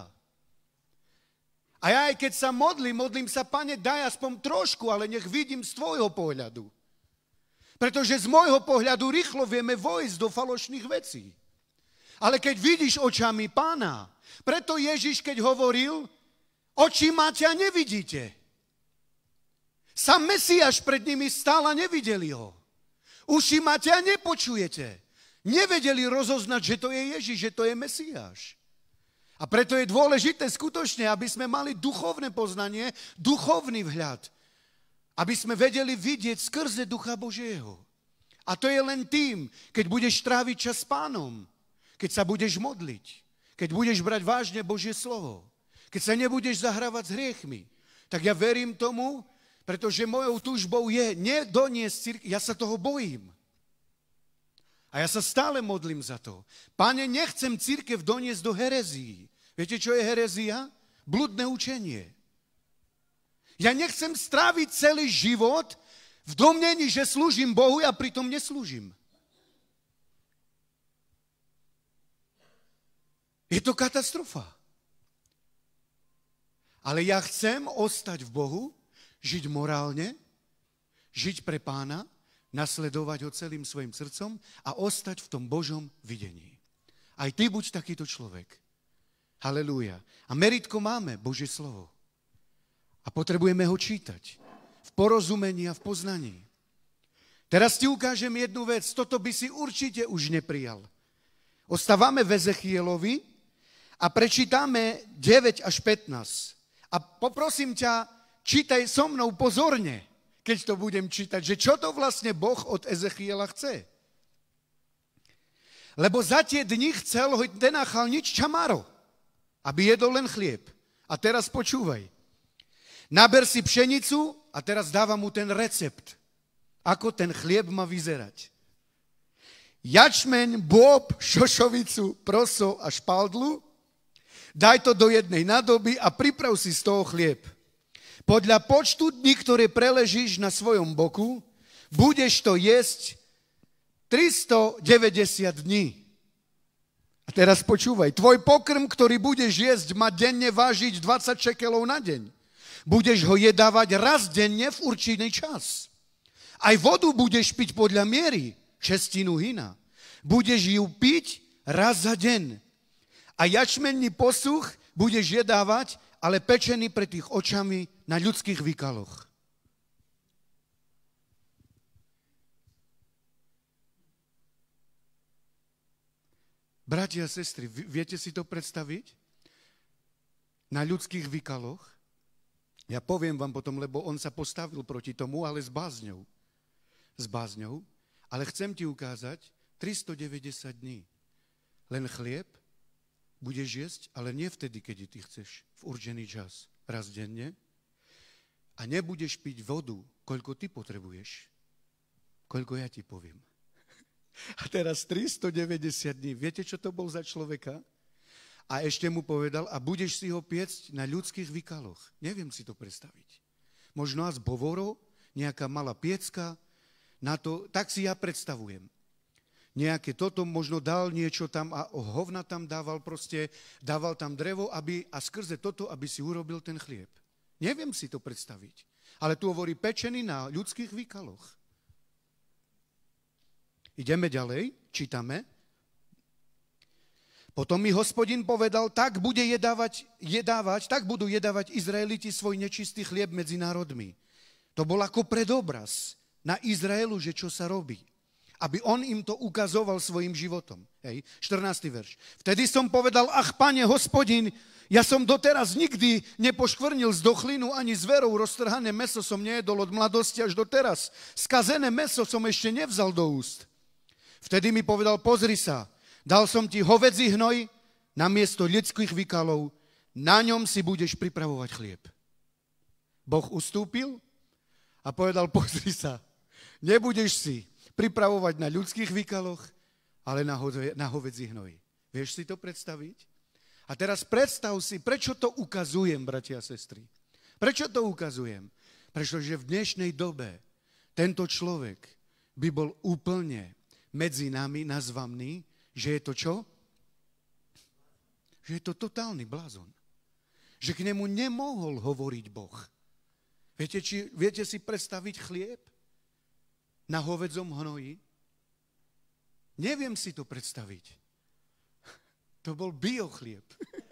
A ja aj keď sa modlím, modlím sa, Pane, daj aspoň trošku, ale nech vidím z tvojho pohľadu. Pretože z môjho pohľadu rýchlo vieme vojsť do falošných vecí. Ale keď vidíš očami Pána, preto Ježiš, keď hovoril, oči máte a nevidíte. Sám Mesiáš pred nimi stál a nevideli ho. Uši máte a nepočujete. Nevedeli rozoznať, že to je Ježiš, že to je Mesiáš. A preto je dôležité skutočne, aby sme mali duchovné poznanie, duchovný vhľad. Aby sme vedeli vidieť skrze Ducha Božieho. A to je len tým, keď budeš tráviť čas s Pánom, keď sa budeš modliť, keď budeš brať vážne Božie slovo, keď sa nebudeš zahrávať s hriechmi. Tak ja verím tomu, pretože mojou túžbou je nedoniesť cirkev, ja sa toho bojím. A ja sa stále modlím za to. Pane, nechcem cirkev doniesť do herezií. Viete, čo je herezia? Bludné učenie. Ja nechcem stráviť celý život v domnení, že slúžim Bohu a pritom neslúžim. Je to katastrofa. Ale ja chcem ostať v Bohu, žiť morálne, žiť pre Pána, nasledovať ho celým svojim srdcom a ostať v tom Božom videní. Aj ty buď takýto človek. Halelúja. A meritko máme, Božie slovo. A potrebujeme ho čítať v porozumení a v poznaní. Teraz ti ukážem jednu vec. Toto by si určite už neprijal. Ostávame v Ezechielovi a prečítame deväť až pätnásť. A poprosím ťa, čítaj so mnou pozorne, keď to budem čítať, že čo to vlastne Boh od Ezechiela chce. Lebo za tie dni chcel, hoď nenachal nič čamaro, aby jedol len chlieb. A teraz počúvaj. Naber si pšenicu a teraz dávam mu ten recept, ako ten chlieb má vyzerať. Jačmeň, bôb, šošovicu, proso a špaldlu, daj to do jednej nádoby a priprav si z toho chlieb. Podľa počtu dní, ktoré preležíš na svojom boku, budeš to jesť tristodeväťdesiat dní. A teraz počúvaj, tvoj pokrm, ktorý budeš jesť, má denne vážiť dvadsať šekelov na deň. Budeš ho jedávať raz denne v určitý čas. Aj vodu budeš piť podľa miery, šestinu hina. Budeš ju piť raz za deň. A jačmenný posuch budeš jedávať, ale pečený pred tých očami na ľudských výkaloch. Bratia a sestry, viete si to predstaviť? Na ľudských výkaloch? Ja poviem vám potom, lebo on sa postavil proti tomu, ale s bázňou. S bázňou. Ale chcem ti ukázať tristodeväťdesiat dní. Len chlieb budeš jesť, ale nie vtedy, keď ty chceš, v určený čas, raz denne. A nebudeš piť vodu, koľko ty potrebuješ, koľko ja ti poviem. A teraz tristodeväťdesiat dní. Viete, čo to bol za človeka? A ešte mu povedal, a budeš si ho piecť na ľudských výkaloch. Neviem si to predstaviť. Možno z bovorov, nejaká malá piecka, na to, tak si ja predstavujem. Nejaké toto, možno dal niečo tam a hovna tam dával proste, dával tam drevo aby, a skrze toto, aby si urobil ten chlieb. Neviem si to predstaviť. Ale tu hovorí pečený na ľudských výkaloch. Ideme ďalej, čítame. Potom mi Hospodin povedal, tak bude jedávať, jedávať, tak budú jedávať Izraeliti svoj nečistý chlieb medzi národmi. To bol ako predobraz na Izraelu, že čo sa robí. aby on im to ukazoval svojim životom. Hej, štrnásty verš. Vtedy som povedal, ach, Pane, Hospodin, ja som doteraz nikdy nepoškvrnil zdochlinu ani zverou, roztrhané mäso som nejedol od mladosti až doteraz. Skazené mäso som ešte nevzal do úst. Vtedy mi povedal, pozri sa, dal som ti hovedzí hnoj namiesto ľudských vykalov, na ňom si budeš pripravovať chlieb. Boh ustúpil a povedal, pozri sa, nebudeš si pripravovať na ľudských vykaloch, ale na, hove, na hovedzí hnoj. Vieš si to predstaviť? A teraz predstav si, prečo to ukazujem, bratia a sestry. Prečo to ukazujem? Pretože v dnešnej dobe tento človek by bol úplne medzi nami nazvaný, že je to čo? Že je to totálny blázon. Že k nemu nemohol hovoriť Boh. Viete, či, viete si predstaviť chlieb na hovedzom hnoji? Neviem si to predstaviť. To bol biochlieb.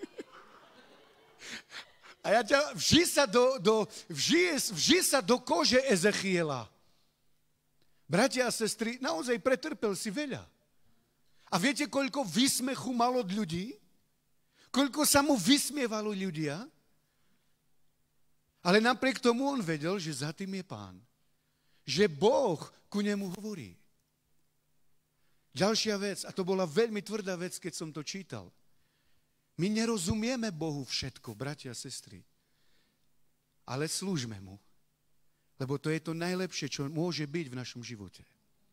A ja ťa, vži sa do, do, vži, vži sa do kože Ezechiela. Bratia a sestry, naozaj pretrpel si veľa. A viete, koľko výsmechu mal od ľudí? Koľko sa mu vysmievalo ľudia? Ale napriek tomu on vedel, že za tým je Pán. Že Boh ku nemu hovorí. Ďalšia vec, a to bola veľmi tvrdá vec, keď som to čítal. My nerozumieme Bohu všetko, bratia a sestry. Ale slúžme mu. Lebo to je to najlepšie, čo môže byť v našom živote.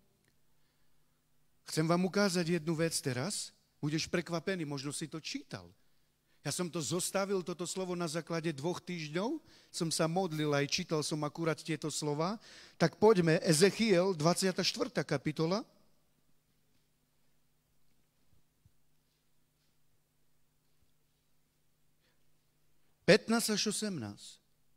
Chcem vám ukázať jednu vec teraz. Budeš prekvapený, možno si to čítal. Ja som to zostavil, toto slovo na základe dvoch týždňov. Som sa modlil aj čítal som akurát tieto slova. Tak poďme, Ezechiel, dvadsiata štvrtá kapitola. pätnásť až osemnásť.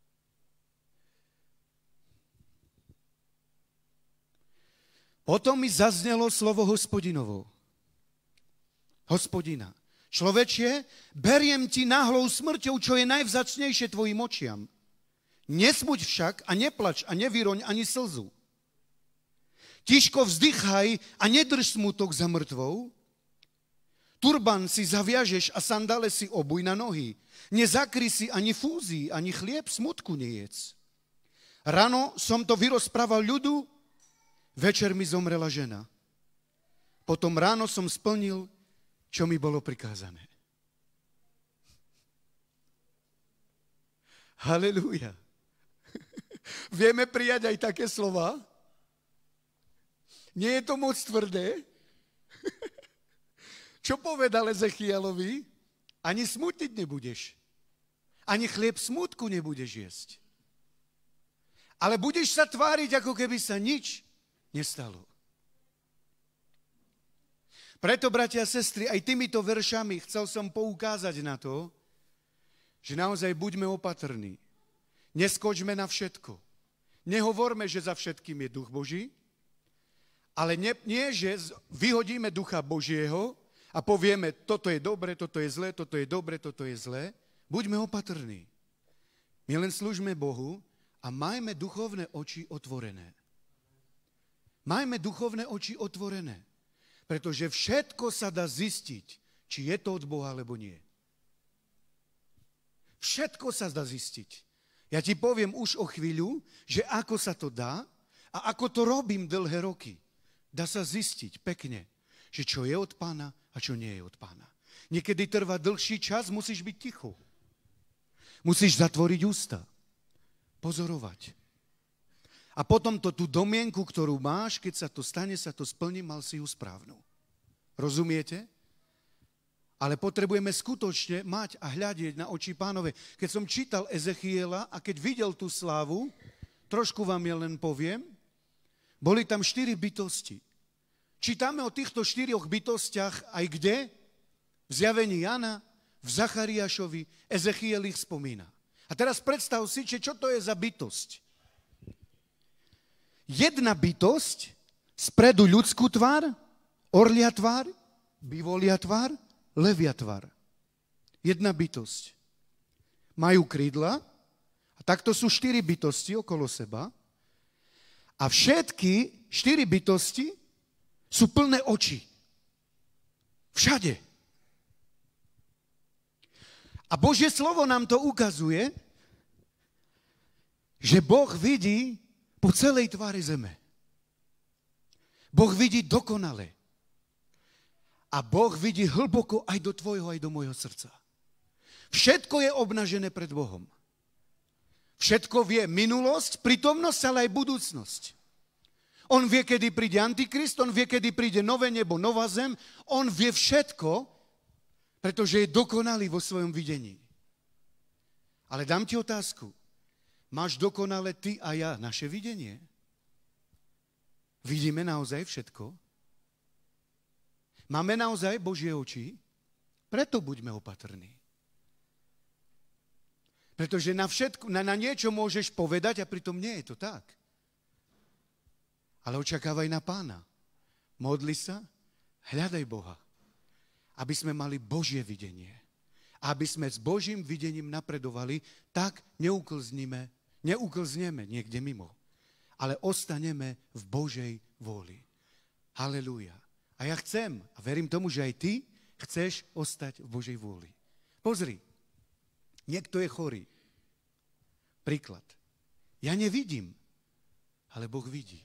Potom mi zaznelo slovo Hospodinovo. Hospodina. Človečie, beriem ti náhlou smrťou, čo je najvzácnejšie tvojim očiam. Nesmuť však a neplač a nevyroň ani slzu. Tiško vzdychaj a nedrž smutok za mŕtvou. Turban si zaviažeš a sandále si obuj na nohy. Nezakry si ani fúzii, ani chlieb smutku nejedz. Ráno som to vyrozprával ľudu, večer mi zomrela žena. Potom ráno som splnil, čo mi bolo prikázané. Halelúja. Vieme prijať aj také slova? Nie je to moc tvrdé? Čo povedal Ezechielovi? Ani smutiť nebudeš. Ani chlieb smutku nebudeš jesť. Ale budeš sa tváriť, ako keby sa nič nestalo. Preto, bratia a sestry, aj týmito veršami chcel som poukázať na to, že naozaj buďme opatrní. Neskočme na všetko. Nehovorme, že za všetkým je duch Boží, ale nie, nie že vyhodíme ducha Božieho a povieme, toto je dobre, toto je zlé, toto je dobre, toto je zlé. Buďme opatrní. My len slúžme Bohu a majme duchovné oči otvorené. Majme duchovné oči otvorené. Pretože všetko sa dá zistiť, či je to od Boha, alebo nie. Všetko sa dá zistiť. Ja ti poviem už o chvíľu, že ako sa to dá a ako to robím dlhé roky. Dá sa zistiť pekne, že čo je od Pána a čo nie je od Pána. Niekedy trvá dlhší čas, musíš byť ticho. Musíš zatvoriť ústa. Pozorovať. A potom to tú domienku, ktorú máš, keď sa to stane, sa to splní, mal si ju správnu. Rozumiete? Ale potrebujeme skutočne mať a hľadieť na oči Pánove. Keď som čítal Ezechiela a keď videl tú slávu, trošku vám ja len poviem, boli tam štyri bytosti. Čítame o týchto štyroch bytostiach aj kde? V zjavení Jana, v Zachariášovi, Ezechiel ich spomína. A teraz predstav si, čo to je za bytosť. Jedna bytosť, spredu ľudskú tvár, orlia tvár, bivolia tvár, levia tvár. Jedna bytosť. Majú krídla, a takto sú štyri bytosti okolo seba, a všetky štyri bytosti Sú plné oči. Všade. A Božie slovo nám to ukazuje, že Boh vidí po celej tvári zeme. Boh vidí dokonale. A Boh vidí hlboko aj do tvojho, aj do môjho srdca. Všetko je obnažené pred Bohom. Všetko vie minulosť, prítomnosť, ale aj budúcnosť. On vie, kedy príde Antikrist, on vie, kedy príde nové nebo, nová zem. On vie všetko, pretože je dokonalý vo svojom videní. Ale dám ti otázku. Máš dokonale ty a ja naše videnie? Vidíme naozaj všetko? Máme naozaj Božie oči? Preto buďme opatrní. Pretože na, všetko, na, na niečo môžeš povedať a pritom nie je to tak. Ale očakávaj na Pána. Modli sa, hľadaj Boha. Aby sme mali Božie videnie. Aby sme s Božím videním napredovali, tak neuklzníme, neuklzneme niekde mimo. Ale ostaneme v Božej vôli. Halelúja. A ja chcem, a verím tomu, že aj ty chceš ostať v Božej vôli. Pozri. Niekto je chorý. Príklad. Ja nevidím, ale Boh vidí.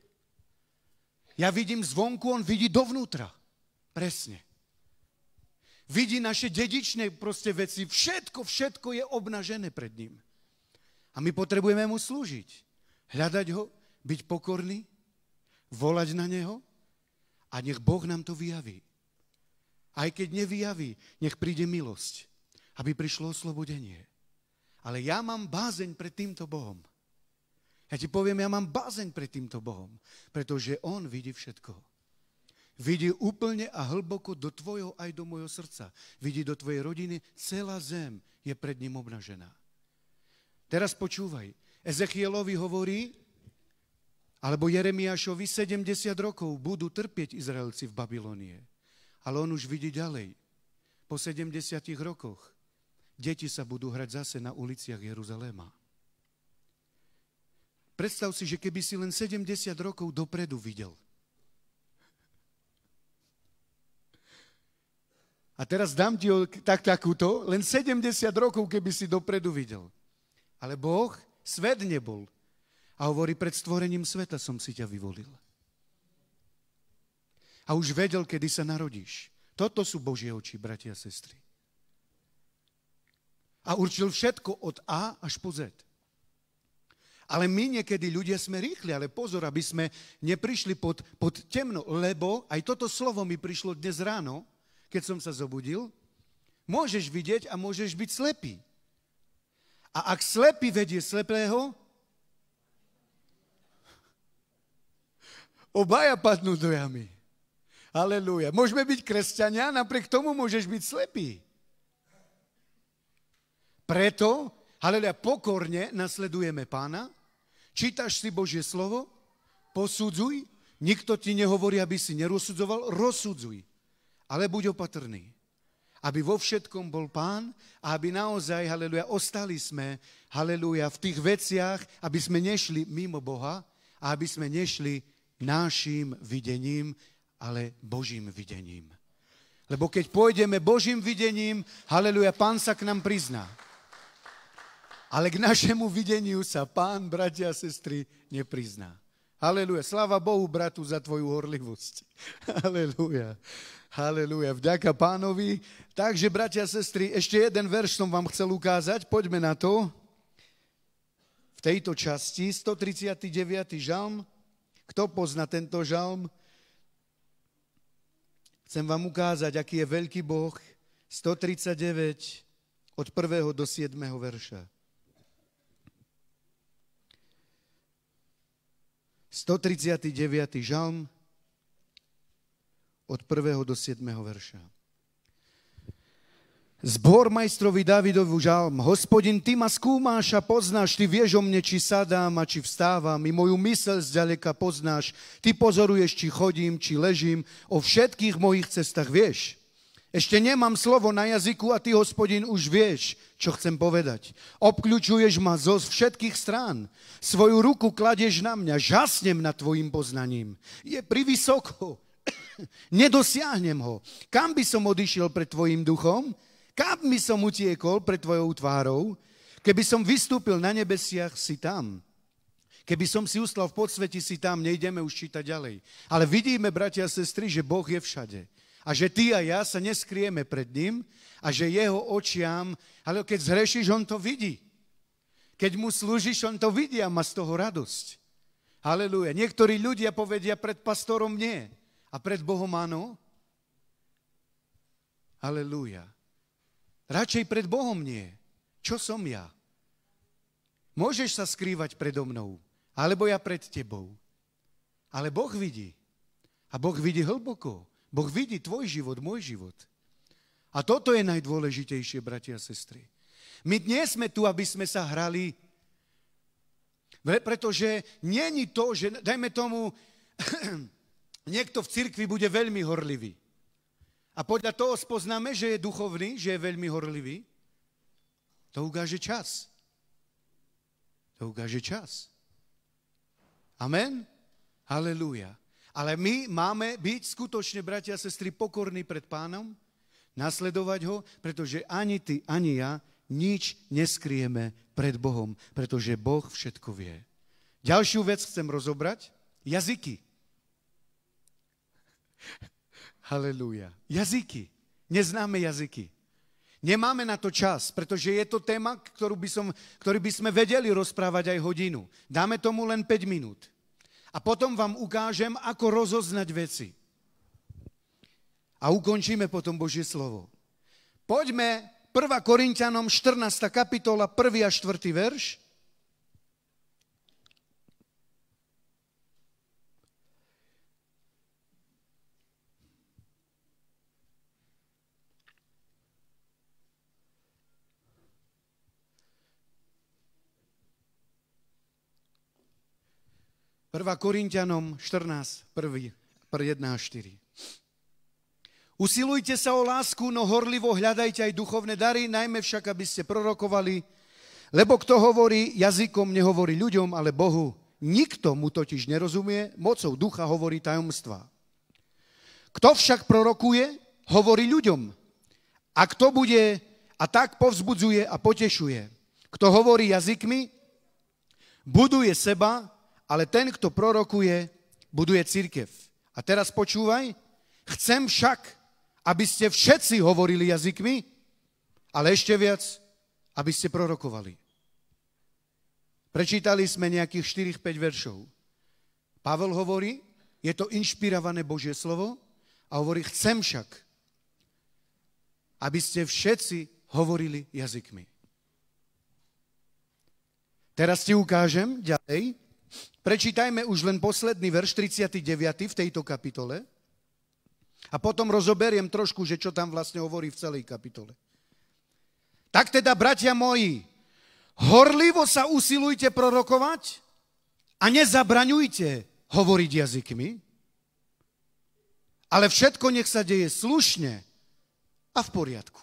Ja vidím zvonku, on vidí dovnútra. Presne. Vidí naše dedičné proste veci. Všetko, všetko je obnažené pred ním. A my potrebujeme mu slúžiť. Hľadať ho, byť pokorný, volať na neho a nech Boh nám to vyjaví. Aj keď nevyjaví, nech príde milosť, aby prišlo oslobodenie. Ale ja mám bázeň pred týmto Bohom. Ja ti poviem, ja mám bázeň pred týmto Bohom, pretože on vidí všetko. Vidí úplne a hlboko do tvojho aj do môjho srdca. Vidí do tvojej rodiny, celá zem je pred ním obnažená. Teraz počúvaj, Ezechielovi hovorí, alebo Jeremiášovi, sedemdesiat rokov budú trpieť Izraelci v Babylonie. Ale on už vidí ďalej. Po sedemdesiatich rokoch deti sa budú hrať zase na uliciach Jeruzaléma. Predstav si, že keby si len sedemdesiat rokov dopredu videl. A teraz dám ti tak takúto, len sedemdesiat rokov, keby si dopredu videl. Ale Boh svet nebol. A hovorí, pred stvorením sveta som si ťa vyvolil. A už vedel, kedy sa narodíš. Toto sú Božie oči, bratia a sestry. A určil všetko od A až po Z. Ale my niekedy ľudia sme rýchli, ale pozor, aby sme neprišli pod, pod temno, lebo aj toto slovo mi prišlo dnes ráno, keď som sa zobudil. Môžeš vidieť a môžeš byť slepý. A ak slepý vedie slepého, obaja padnú do jamy. Halelúja. Môžeme byť kresťania, napriek tomu môžeš byť slepý. Preto, halelúja, pokorne nasledujeme Pána, čítaš si Božie slovo, posudzuj, nikto ti nehovorí, aby si nerozsudzoval, rozsudzuj. Ale buď opatrný, aby vo všetkom bol Pán a aby naozaj, halelúja, ostali sme, halelúja, v tých veciach, aby sme nešli mimo Boha a aby sme nešli naším videním, ale Božím videním. Lebo keď pôjdeme Božím videním, halelúja, Pán sa k nám prizná. Ale k našemu videniu sa Pán, bratia a sestry, neprizná. Halelúja. Sláva Bohu, bratu, za tvoju horlivosť. Halelúja. Halelúja. Vďaka Pánovi. Takže, bratia a sestry, ešte jeden verš som vám chcel ukázať. Poďme na to. V tejto časti, stotridsiaty deviaty žalm. Kto pozná tento žalm? Chcem vám ukázať, aký je veľký Boh. stotridsaťdeväť od prvého do siedmeho verša. stotridsiaty deviaty žalm od prvého do siedmeho verša. Zbor majstrovi Dávidovu žalm. Hospodin, ty ma skúmáš a poznáš, ty vieš o mne, či sadám a či vstávam, i moju myseľ zďaleka poznáš, ty pozoruješ, či chodím, či ležím, o všetkých mojich cestách vieš. Ešte nemám slovo na jazyku a ty, Hospodin, už vieš, čo chcem povedať. Obkľúčuješ ma zo všetkých strán. Svoju ruku kladieš na mňa, žasnem nad tvojim poznaním. Je privysoko, Nedosiahnem ho. Kam by som odišiel pred tvojim duchom? Kam by som utiekol pred tvojou tvárou? Keby som vystúpil na nebesiach, si tam. Keby som si ustal v podsveti, si tam. Nejdeme už čítať ďalej. Ale vidíme, bratia a sestry, že Boh je všade. A že ty a ja sa neskrieme pred ním a že jeho očiam, ale keď zhrešíš, on to vidí. Keď mu slúžiš, on to vidí a má z toho radosť. Halelúja. Niektorí ľudia povedia, pred pastorom nie. A pred Bohom áno? Halelúja. Radšej pred Bohom nie. Čo som ja? Môžeš sa skrývať predo mnou, alebo ja pred tebou. Ale Boh vidí. A Boh vidí hlboko. Boh vidí tvoj život, môj život. A toto je najdôležitejšie, bratia a sestry. My nie sme tu, aby sme sa hrali, pretože nie je to, že dajme tomu, niekto v cirkvi bude veľmi horlivý. A podľa toho spoznáme, že je duchovný, že je veľmi horlivý. To ukáže čas. To ukáže čas. Amen? Halelúja. Ale my máme byť skutočne, bratia a sestry, pokorní pred Pánom, nasledovať ho, pretože ani ty, ani ja nič neskryjeme pred Bohom, pretože Boh všetko vie. Ďalšiu vec chcem rozobrať. Jazyky. Halelúja. Jazyky. Neznáme jazyky. Nemáme na to čas, pretože je to téma, ktorú by, som, ktorú by sme vedeli rozprávať aj hodinu. Dáme tomu len päť minút. A potom vám ukážem, ako rozoznať veci. A ukončíme potom Božie slovo. Poďme prvá Korinťanom štrnásta kapitola, prvý a štvrtý verš. prvá Korinťanom štrnásť, prvý, jeden a štyri. Usilujte sa o lásku, no horlivo hľadajte aj duchovné dary, najmä však, aby ste prorokovali, lebo kto hovorí jazykom, nehovorí ľuďom, ale Bohu. Nikto mu totiž nerozumie, mocou ducha hovorí tajomstvá. Kto však prorokuje, hovorí ľuďom. A kto bude a tak povzbudzuje a potešuje. Kto hovorí jazykmi, buduje seba, ale ten, kto prorokuje, buduje cirkev. A teraz počúvaj, chcem však, aby ste všetci hovorili jazykmi, ale ešte viac, aby ste prorokovali. Prečítali sme nejakých štyri päť veršov. Pavel hovorí, je to inšpirované Božie slovo a hovorí, chcem však, aby ste všetci hovorili jazykmi. Teraz ti ukážem ďalej. Prečítajme už len posledný verš, tridsiaty deviaty v tejto kapitole a potom rozoberiem trošku, že čo tam vlastne hovorí v celej kapitole. Tak teda, bratia moji, horlivo sa usilujte prorokovať a nezabraňujte hovoriť jazykmi, ale všetko nech sa deje slušne a v poriadku.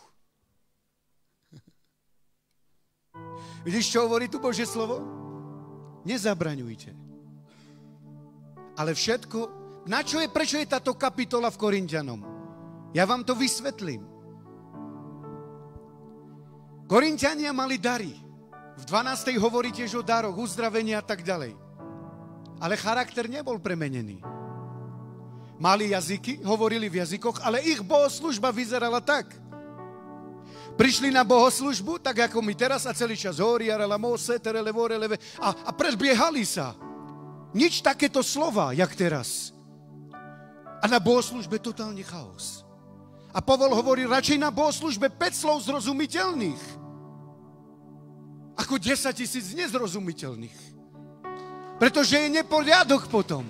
Vidíš, čo hovorí tu Božie slovo? Nezabraňujte. Ale všetko, na čo je, prečo je táto kapitola v Korinťanom? Ja vám to vysvetlím. Korinťania mali dary. V dvanástej hovorí tiež o daroch, uzdravenia a tak ďalej. Ale charakter nebol premenený. Mali jazyky, hovorili v jazykoch, ale ich bohoslužba vyzerala tak. Prišli na bohoslužbu, tak ako my teraz, a celý čas hovorí, a, a predbiehali sa. Nič takéto slova, jak teraz. A na bohoslužbe totálny chaos. A Pavol hovorí, radšej na bohoslužbe päť slov zrozumiteľných, ako desať tisíc nezrozumiteľných. Pretože je neporiadok potom.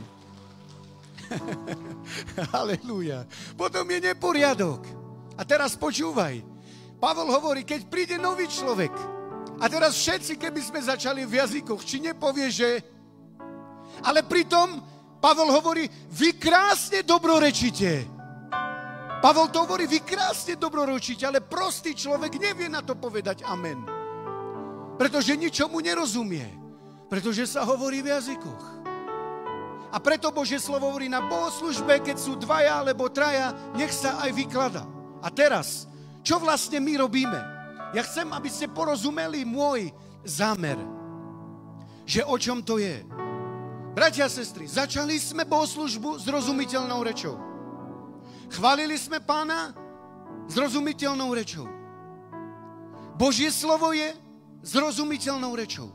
Halelúja. Potom je neporiadok. A teraz počúvaj. Pavol hovorí, keď príde nový človek, a teraz všetci, keby sme začali v jazykoch, či nepovie, že... Ale pritom Pavol hovorí, vy krásne dobrorečíte. Pavol to hovorí, vy krásne dobrorečíte, ale prostý človek nevie na to povedať amen. Pretože ničomu nerozumie. Pretože sa hovorí v jazykoch. A preto Božie slovo hovorí na bohoslužbe, keď sú dvaja alebo traja, nech sa aj vyklada. A teraz, čo vlastne my robíme? Ja chcem, aby ste porozumeli môj zámer, že o čom to je. Bratia a sestry, začali sme bohoslužbu zrozumiteľnou rečou. Chválili sme Pána zrozumiteľnou rečou. Božie slovo je zrozumiteľnou rečou.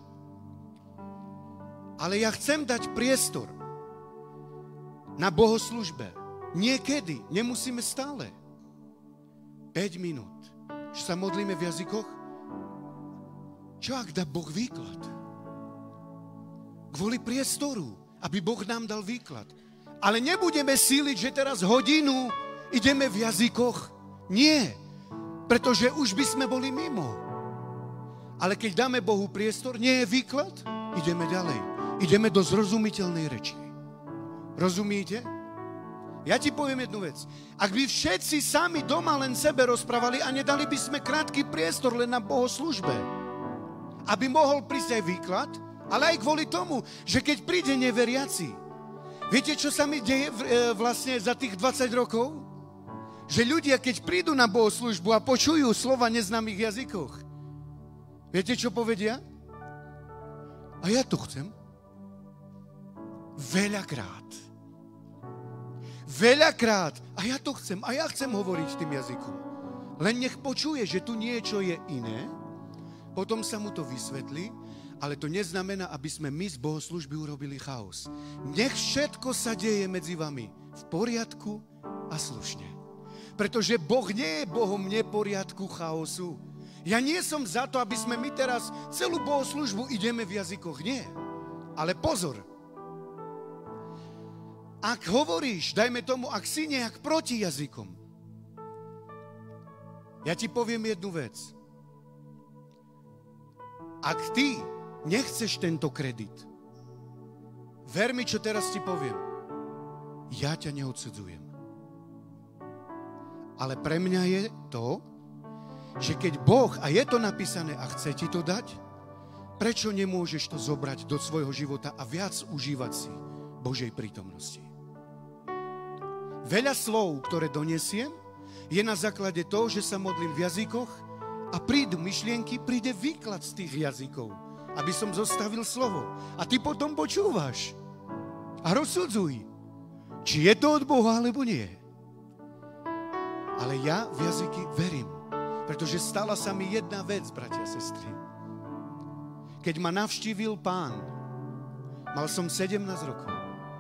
Ale ja chcem dať priestor na bohoslužbe. Niekedy, nemusíme stále. päť minút. Že sa modlíme v jazykoch. Čo ak dá Boh výklad? Kvôli priestoru, aby Boh nám dal výklad. Ale nebudeme síliť, že teraz hodinu ideme v jazykoch. Nie, pretože už by sme boli mimo. Ale keď dáme Bohu priestor, nie je výklad, ideme ďalej. Ideme do zrozumiteľnej reči. Rozumíte? Ja ti poviem jednu vec. Ak by všetci sami doma len sebe rozprávali a nedali by sme krátky priestor len na bohoslužbe, aby mohol prísť aj výklad, ale aj kvôli tomu, že keď príde neveriaci, viete, čo sa mi deje vlastne za tých dvadsať rokov? Že ľudia, keď prídu na bohoslužbu a počujú slova v neznámych jazykoch, viete, čo povedia? A ja to chcem. Veľakrát. Veľakrát. A ja to chcem. A ja chcem hovoriť tým jazykom. Len nech počuje, že tu niečo je iné, potom sa mu to vysvetlí, ale to neznamená, aby sme my z bohoslužby urobili chaos. Nech všetko sa deje medzi vami v poriadku a slušne. Pretože Boh nie je Bohom neporiadku, chaosu. Ja nie som za to, aby sme my teraz celú bohoslužbu ideme v jazykoch. Nie. Ale pozor. Ak hovoríš, dajme tomu, ak si nejak proti jazykom, ja ti poviem jednu vec. Ak ty nechceš tento kredit, ver mi, čo teraz ti poviem. Ja ťa neodsudzujem. Ale pre mňa je to, že keď Boh, a je to napísané a chce ti to dať, prečo nemôžeš to zobrať do svojho života a viac užívať si Božej prítomnosti? Veľa slov, ktoré donesiem, je na základe toho, že sa modlím v jazykoch a prídu myšlienky, príde výklad z tých jazykov, aby som zostavil slovo. A ty potom počúvaš a rozsudzuj, či je to od Boha, alebo nie. Ale ja v jazyky verím, pretože stala sa mi jedna vec, bratia a sestry. Keď ma navštívil Pán, mal som sedemnásť rokov.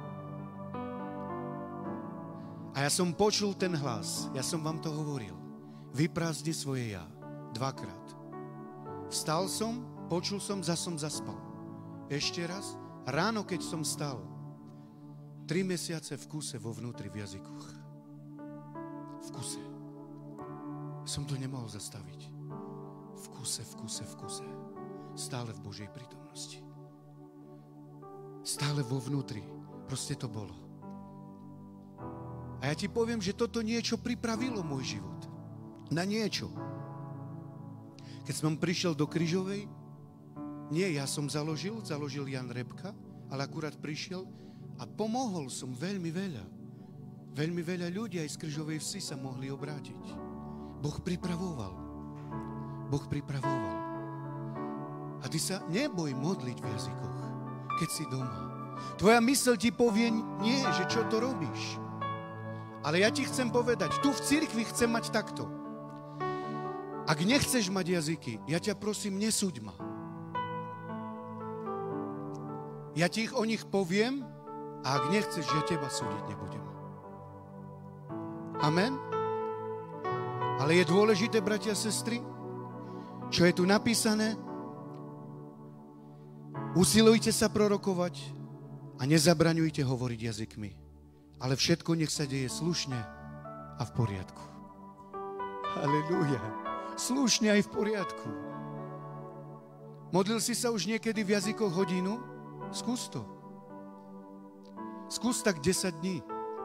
A ja som počul ten hlas, ja som vám to hovoril. Vyprázdni svoje ja. Dvakrát. Vstal som, počul som, zas som zaspal. Ešte raz, ráno, keď som stal, tri mesiace v kuse vo vnútri v jazykoch. V kuse. Som to nemohol zastaviť. V kuse, v kuse, v kuse. Stále v Božej prítomnosti. Stále vo vnútri. Proste to bolo. A ja ti poviem, že toto niečo pripravilo môj život. Na niečo. Keď som prišiel do Križovej, nie ja som založil, založil Jan Repka, ale akurát prišiel a pomohol som veľmi veľa. Veľmi veľa ľudí aj z Križovej Vsi sa mohli obrátiť. Boh pripravoval. Boh pripravoval. A ty sa neboj modliť v jazykoch, keď si doma. Tvoja myseľ ti povie nie, že čo to robíš. Ale ja ti chcem povedať, tu v cirkvi chcem mať takto. Ak nechceš mať jazyky, ja ťa prosím, nesúď ma. Ja ti ich o nich poviem a ak nechceš, ja teba súdiť nebudem. Amen? Ale je dôležité, bratia a sestry, čo je tu napísané, usilujte sa prorokovať a nezabraňujte hovoriť jazykmi. Ale všetko nech sa deje slušne a v poriadku. Halelúja. Slušne aj v poriadku. Modlil si sa už niekedy v jazykoch hodinu? Skús to. Skús tak desať dní.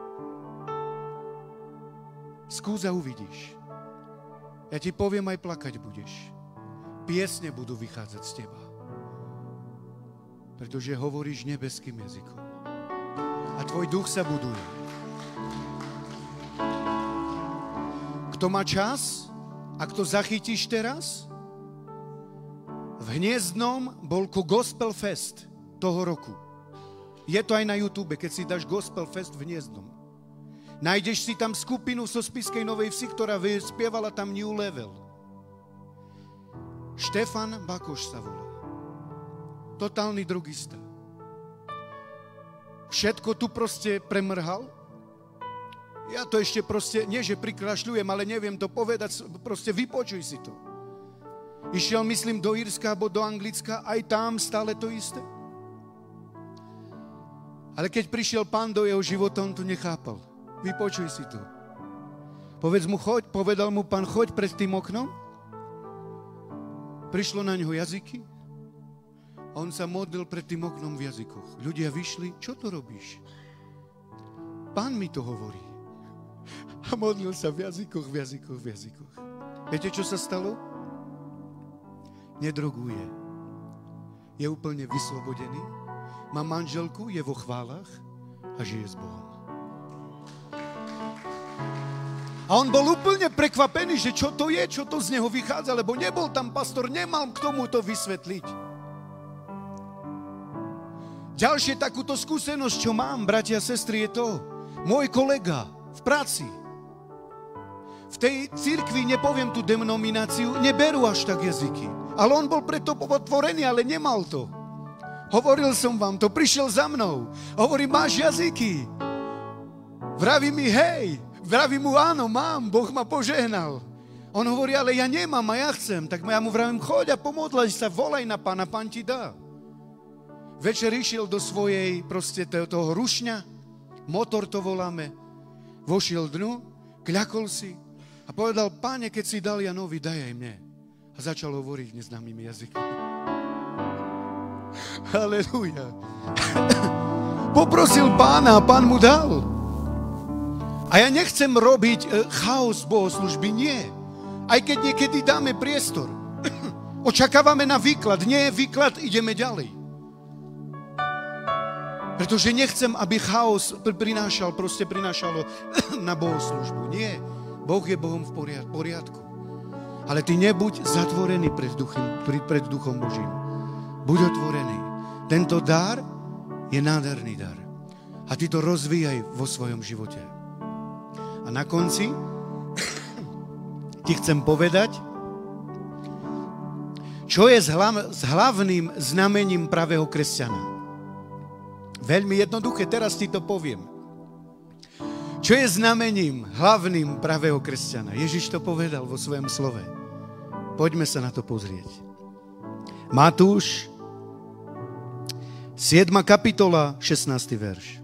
Skús a uvidíš. Ja ti poviem, aj plakať budeš. Piesne budú vychádzať z teba. Pretože hovoríš nebeským jazykom. tvoj duch sa buduje. Kto má čas, ak to zachytíš teraz, v Hniezdnom bol ku Gospel Fest toho roku. Je to aj na YouTube, keď si dáš Gospel Fest v Hniezdnom. Nájdeš si tam skupinu zo Spišskej Novej Vsi, ktorá spievala tam New Level. Štefan Bakoš sa volá. Totálny drogista. Všetko tu proste premrhal. Ja to ešte proste, nie že prikrašľujem, ale neviem to povedať, proste vypočuj si to. Išiel, myslím, do Írska alebo do Anglicka, aj tam stále to isté. Ale keď prišiel Pán do jeho života, on to nechápal. Vypočuj si to. Povedz mu, choď, povedal mu Pán, choď pred tým oknom. Prišlo na ňo jazyky. A on sa modlil pred tým oknom v jazykoch. Ľudia vyšli, čo to robíš? Pán mi to hovorí. A modlil sa v jazykoch, v jazykoch, v jazykoch. Viete, čo sa stalo? Nedroguje. Je úplne vyslobodený. Má manželku, je vo chválach a žije s Bohom. A on bol úplne prekvapený, že čo to je, čo to z neho vychádza, lebo nebol tam pastor, nemal k tomu to vysvetliť. Ďalšie takúto skúsenosť, čo mám, bratia a sestry, je to, môj kolega v práci, v tej cirkvi, nepoviem tú denomináciu, neberú až tak jazyky. Ale on bol preto otvorený, ale nemal to. Hovoril som vám to, prišiel za mnou. Hovorí, máš jazyky? Vraví mi, hej. Vraví mu, áno, mám, Boh ma požehnal. On hovorí, ale ja nemám a ja chcem. Tak ja mu vravím, choď a pomodlaj sa, volaj na Pána, Pán ti dá. Večer išiel do svojej, proste toho rušňa, motor to voláme, vošiel dnu, kľakol si a povedal, Páne, keď si dal Janovi, daj aj mne. A začal hovoriť neznámymi jazykami. Halelúja. Poprosil Pána a Pán mu dal. A ja nechcem robiť e, chaos bohoslužby, nie. Aj keď niekedy dáme priestor. Očakávame na výklad. Nie je výklad, ideme ďalej. Pretože nechcem, aby chaos prinášal, proste prinášalo na bohoslužbu. Nie. Boh je Bohom v poriadku. Ale ty nebuď zatvorený pred duchom, pred duchom Božím. Buď otvorený. Tento dar je nádherný dar. A ty to rozvíjaj vo svojom živote. A na konci ti chcem povedať, čo je s, hlav, s hlavným znamením pravého kresťana. Veľmi jednoduché, teraz ti to poviem. Čo je znamením hlavným pravého kresťana? Ježiš to povedal vo svojom slove. Poďme sa na to pozrieť. Matúš, siedma kapitola, šestnásty verš.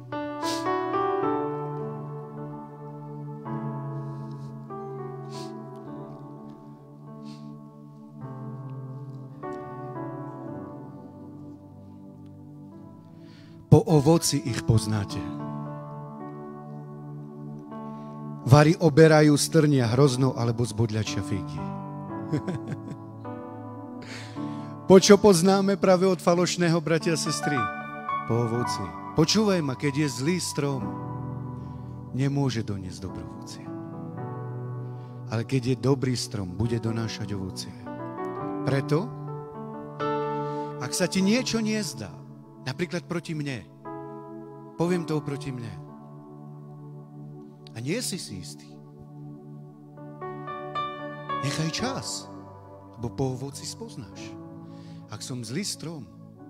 Po ovoci ich poznáte. Vari oberajú z trnia hrozno alebo z bodľačia figy. Po čo poznáme práve od falošného, bratia a sestry? Po ovoci. Počúvaj ma, keď je zlý strom, nemôže doniesť dobré ovocie. Ale keď je dobrý strom, bude donášať ovocie. Preto, ak sa ti niečo nezdá, napríklad proti mne, poviem to proti mne, a nie si si istý, nechaj čas, lebo po ovoci spoznáš. Ak som zlý strom,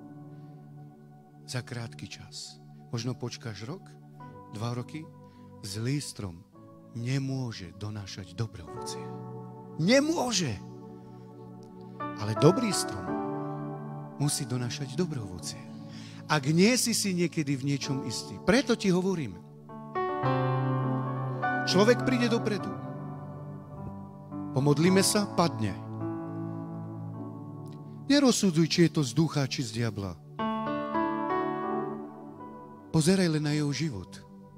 za krátky čas, možno počkáš rok, dva roky, zlý strom nemôže donášať dobré ovocie. Nemôže. Ale dobrý strom musí donášať dobré ovocie. Ak nie si si niekedy v niečom istý, preto ti hovorím, človek príde dopredu, pomodlíme sa, padne. Nerozsudzuj, či je to z ducha, či z diabla. Pozeraj len na jeho život.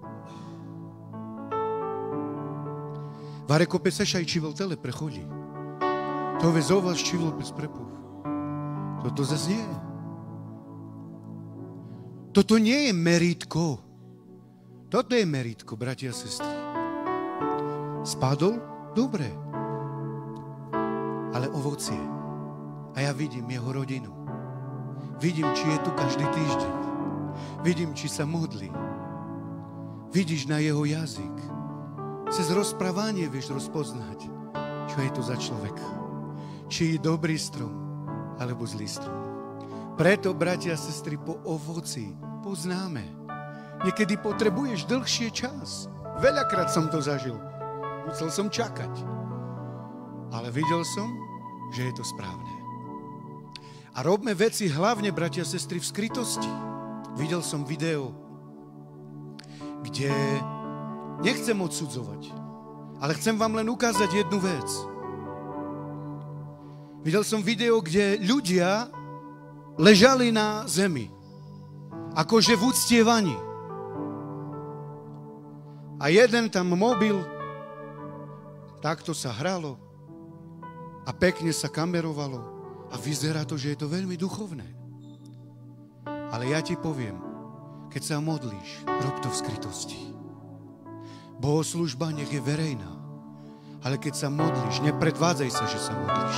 Vare kope sešaj čivel tele prechodí. To vezova čivel bez prepuch. Toto zase nie. Toto nie je merítko. Toto je meritko, bratia a sestry. Spadol? Dobre. Ale ovocie. A ja vidím jeho rodinu. Vidím, či je tu každý týždeň. Vidím, či sa modlí. Vidíš na jeho jazyk. Cez rozprávanie vieš rozpoznať, čo je to za človeka. Či je dobrý strom, alebo zlý strom. Preto, bratia a sestry, po ovoci poznáme. Niekedy potrebuješ dlhšie čas. Veľakrát som to zažil. Musel som čakať. Ale videl som, že je to správne. A robme veci hlavne, bratia a sestry, v skrytosti. Videl som video, kde nechcem odsudzovať, ale chcem vám len ukázať jednu vec. Videl som video, kde ľudia ležali na zemi, akože v uctievaní. A jeden tam mobil, takto sa hralo a pekne sa kamerovalo. A vyzerá to, že je to veľmi duchovné. Ale ja ti poviem, keď sa modlíš, rob to v skrytosti. Bohoslúžba nech je verejná. Ale keď sa modlíš, nepredvádzaj sa, že sa modlíš.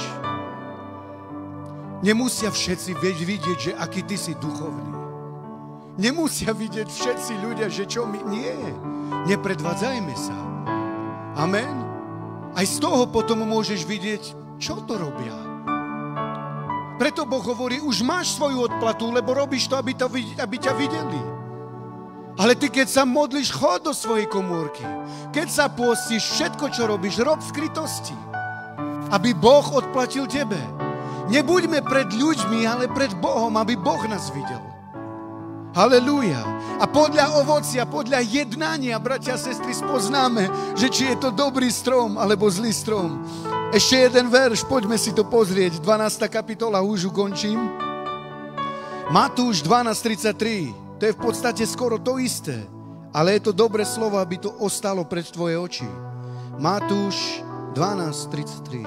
Nemusia všetci vidieť, že aký ty si duchovný. Nemusia vidieť všetci ľudia, že čo my... Nie. Nepredvádzajme sa. Amen. Aj z toho potom môžeš vidieť, čo to robia. Preto Boh hovorí, už máš svoju odplatu, lebo robíš to, aby, to, aby ťa videli. Ale ty, keď sa modlíš, chod do svojej komórky. Keď sa postíš, všetko, čo robíš, rob v skrytosti. Aby Boh odplatil tebe. Nebuďme pred ľuďmi, ale pred Bohom, aby Boh nás videl. Halelúja. A podľa ovocia, podľa jednania, bratia a sestry, spoznáme, že či je to dobrý strom, alebo zlý strom. Ešte jeden verš, poďme si to pozrieť. dvanásta kapitola, už ukončím. Matúš dvanásť tridsaťtri. To je v podstate skoro to isté. Ale je to dobré slovo, aby to ostalo pred tvoje oči. Matúš dvanásť tridsaťtri.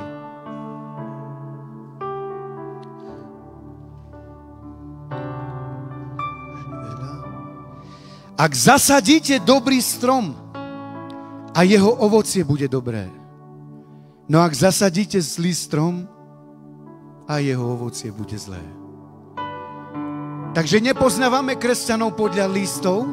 Ak zasadíte dobrý strom a jeho ovocie bude dobré. No ak zasadíte zlý strom a jeho ovocie bude zlé. Takže nepoznávame kresťanov podľa listov,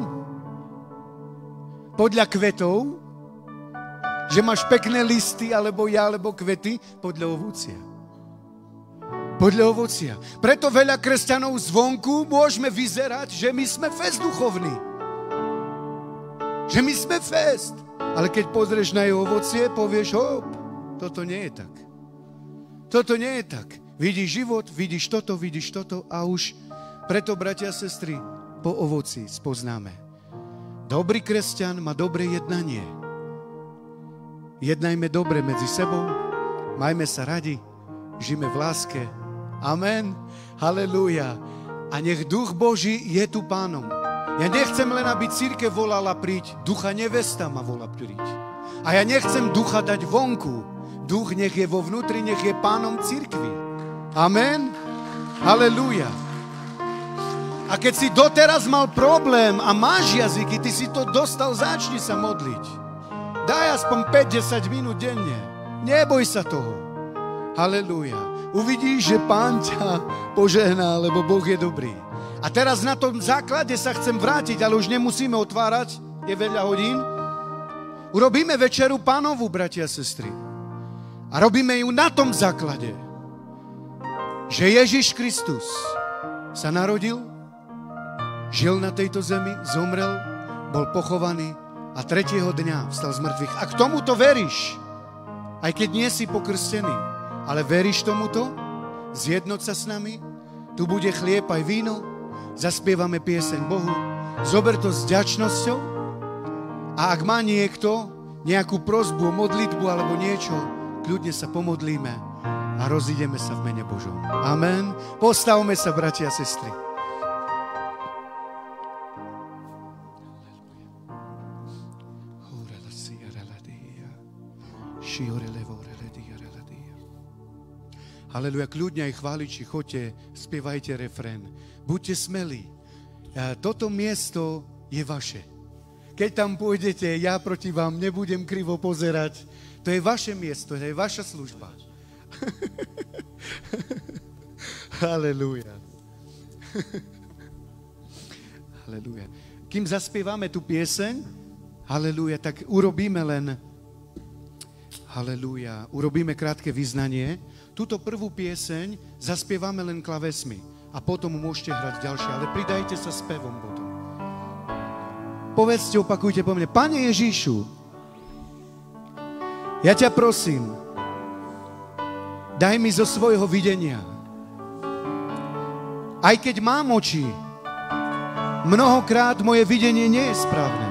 podľa kvetov, že máš pekné listy, alebo ja, alebo kvety, podľa ovocia. Podľa ovocia. Preto veľa kresťanov zvonku môžeme vyzerať, že my sme fest duchovní. Že my sme fest. Ale keď pozrieš na jeho ovocie, povieš, hop, toto nie je tak. Toto nie je tak. Vidíš život, vidíš toto, vidíš toto a už preto, bratia a sestry, po ovoci spoznáme. Dobrý kresťan má dobré jednanie. Jednajme dobre medzi sebou, majme sa radi, žijeme v láske. Amen. Halelúja. A nech duch Boží je tu pánom. Ja nechcem len, aby cirkev volala príď, ducha nevesta ma volá príď. A ja nechcem ducha dať vonku. Duch nech je vo vnútri, nech je pánom cirkvi. Amen. Halelúja. A keď si doteraz mal problém a máš jazyky, ty si to dostal, začni sa modliť. Daj aspoň päť desať minút denne. Neboj sa toho. Halelúja. Uvidíš, že Pán ťa požehná, lebo Boh je dobrý. A teraz na tom základe sa chcem vrátiť, ale už nemusíme otvárať, je veľa hodín. Urobíme večeru Pánovu, bratia a sestry. A robíme ju na tom základe, že Ježiš Kristus sa narodil, žil na tejto zemi, zomrel, bol pochovaný a tretieho dňa vstal z mŕtvych. A k tomuto veríš, aj keď nie si pokrstený, ale veríš tomuto, zjednoť sa s nami, tu bude chlieb aj víno, zaspievame pieseň Bohu, zober to s vďačnosťou a ak má niekto nejakú prosbu, modlitbu alebo niečo, kľudne sa pomodlíme a rozídeme sa v mene Božom. Amen. Postavme sa, bratia a sestry. Haleluja, kľudne aj chváliči, choďte, spievajte refrén. Buďte smelí. Toto miesto je vaše. Keď tam pôjdete, ja proti vám nebudem krivo pozerať. To je vaše miesto, to je vaša služba. Halelúja. Halelúja. Kým zaspievame tú pieseň, halelúja, tak urobíme len, halelúja, urobíme krátke vyznanie. Túto prvú pieseň zaspievame len klavesmi a potom môžete hrať ďalšie, ale pridajte sa spevom potom. Povedzte, opakujte po mne, Pane Ježíšu, ja ťa prosím, daj mi zo svojho videnia. Aj keď mám oči, mnohokrát moje videnie nie je správne.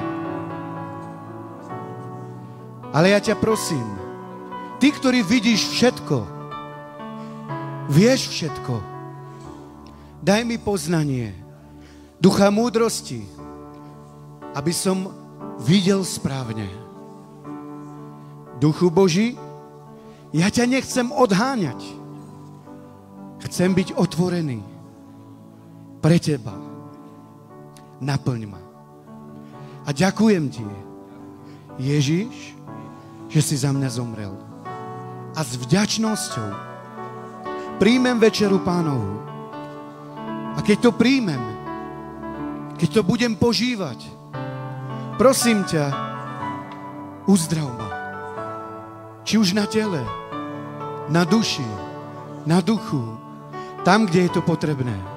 Ale ja ťa prosím, ty, ktorý vidíš všetko, vieš všetko, daj mi poznanie, ducha múdrosti, aby som videl správne. Duchu Boží, ja ťa nechcem odháňať. Chcem byť otvorený pre teba. Naplň ma. A ďakujem ti, Ježiš, že si za mňa zomrel. A s vďačnosťou príjmem večeru Pánovu. A keď to príjmem, keď to budem požívať, prosím ťa, uzdrav ma. Či už na tele, na duši, na duchu, tam, kde je to potrebné.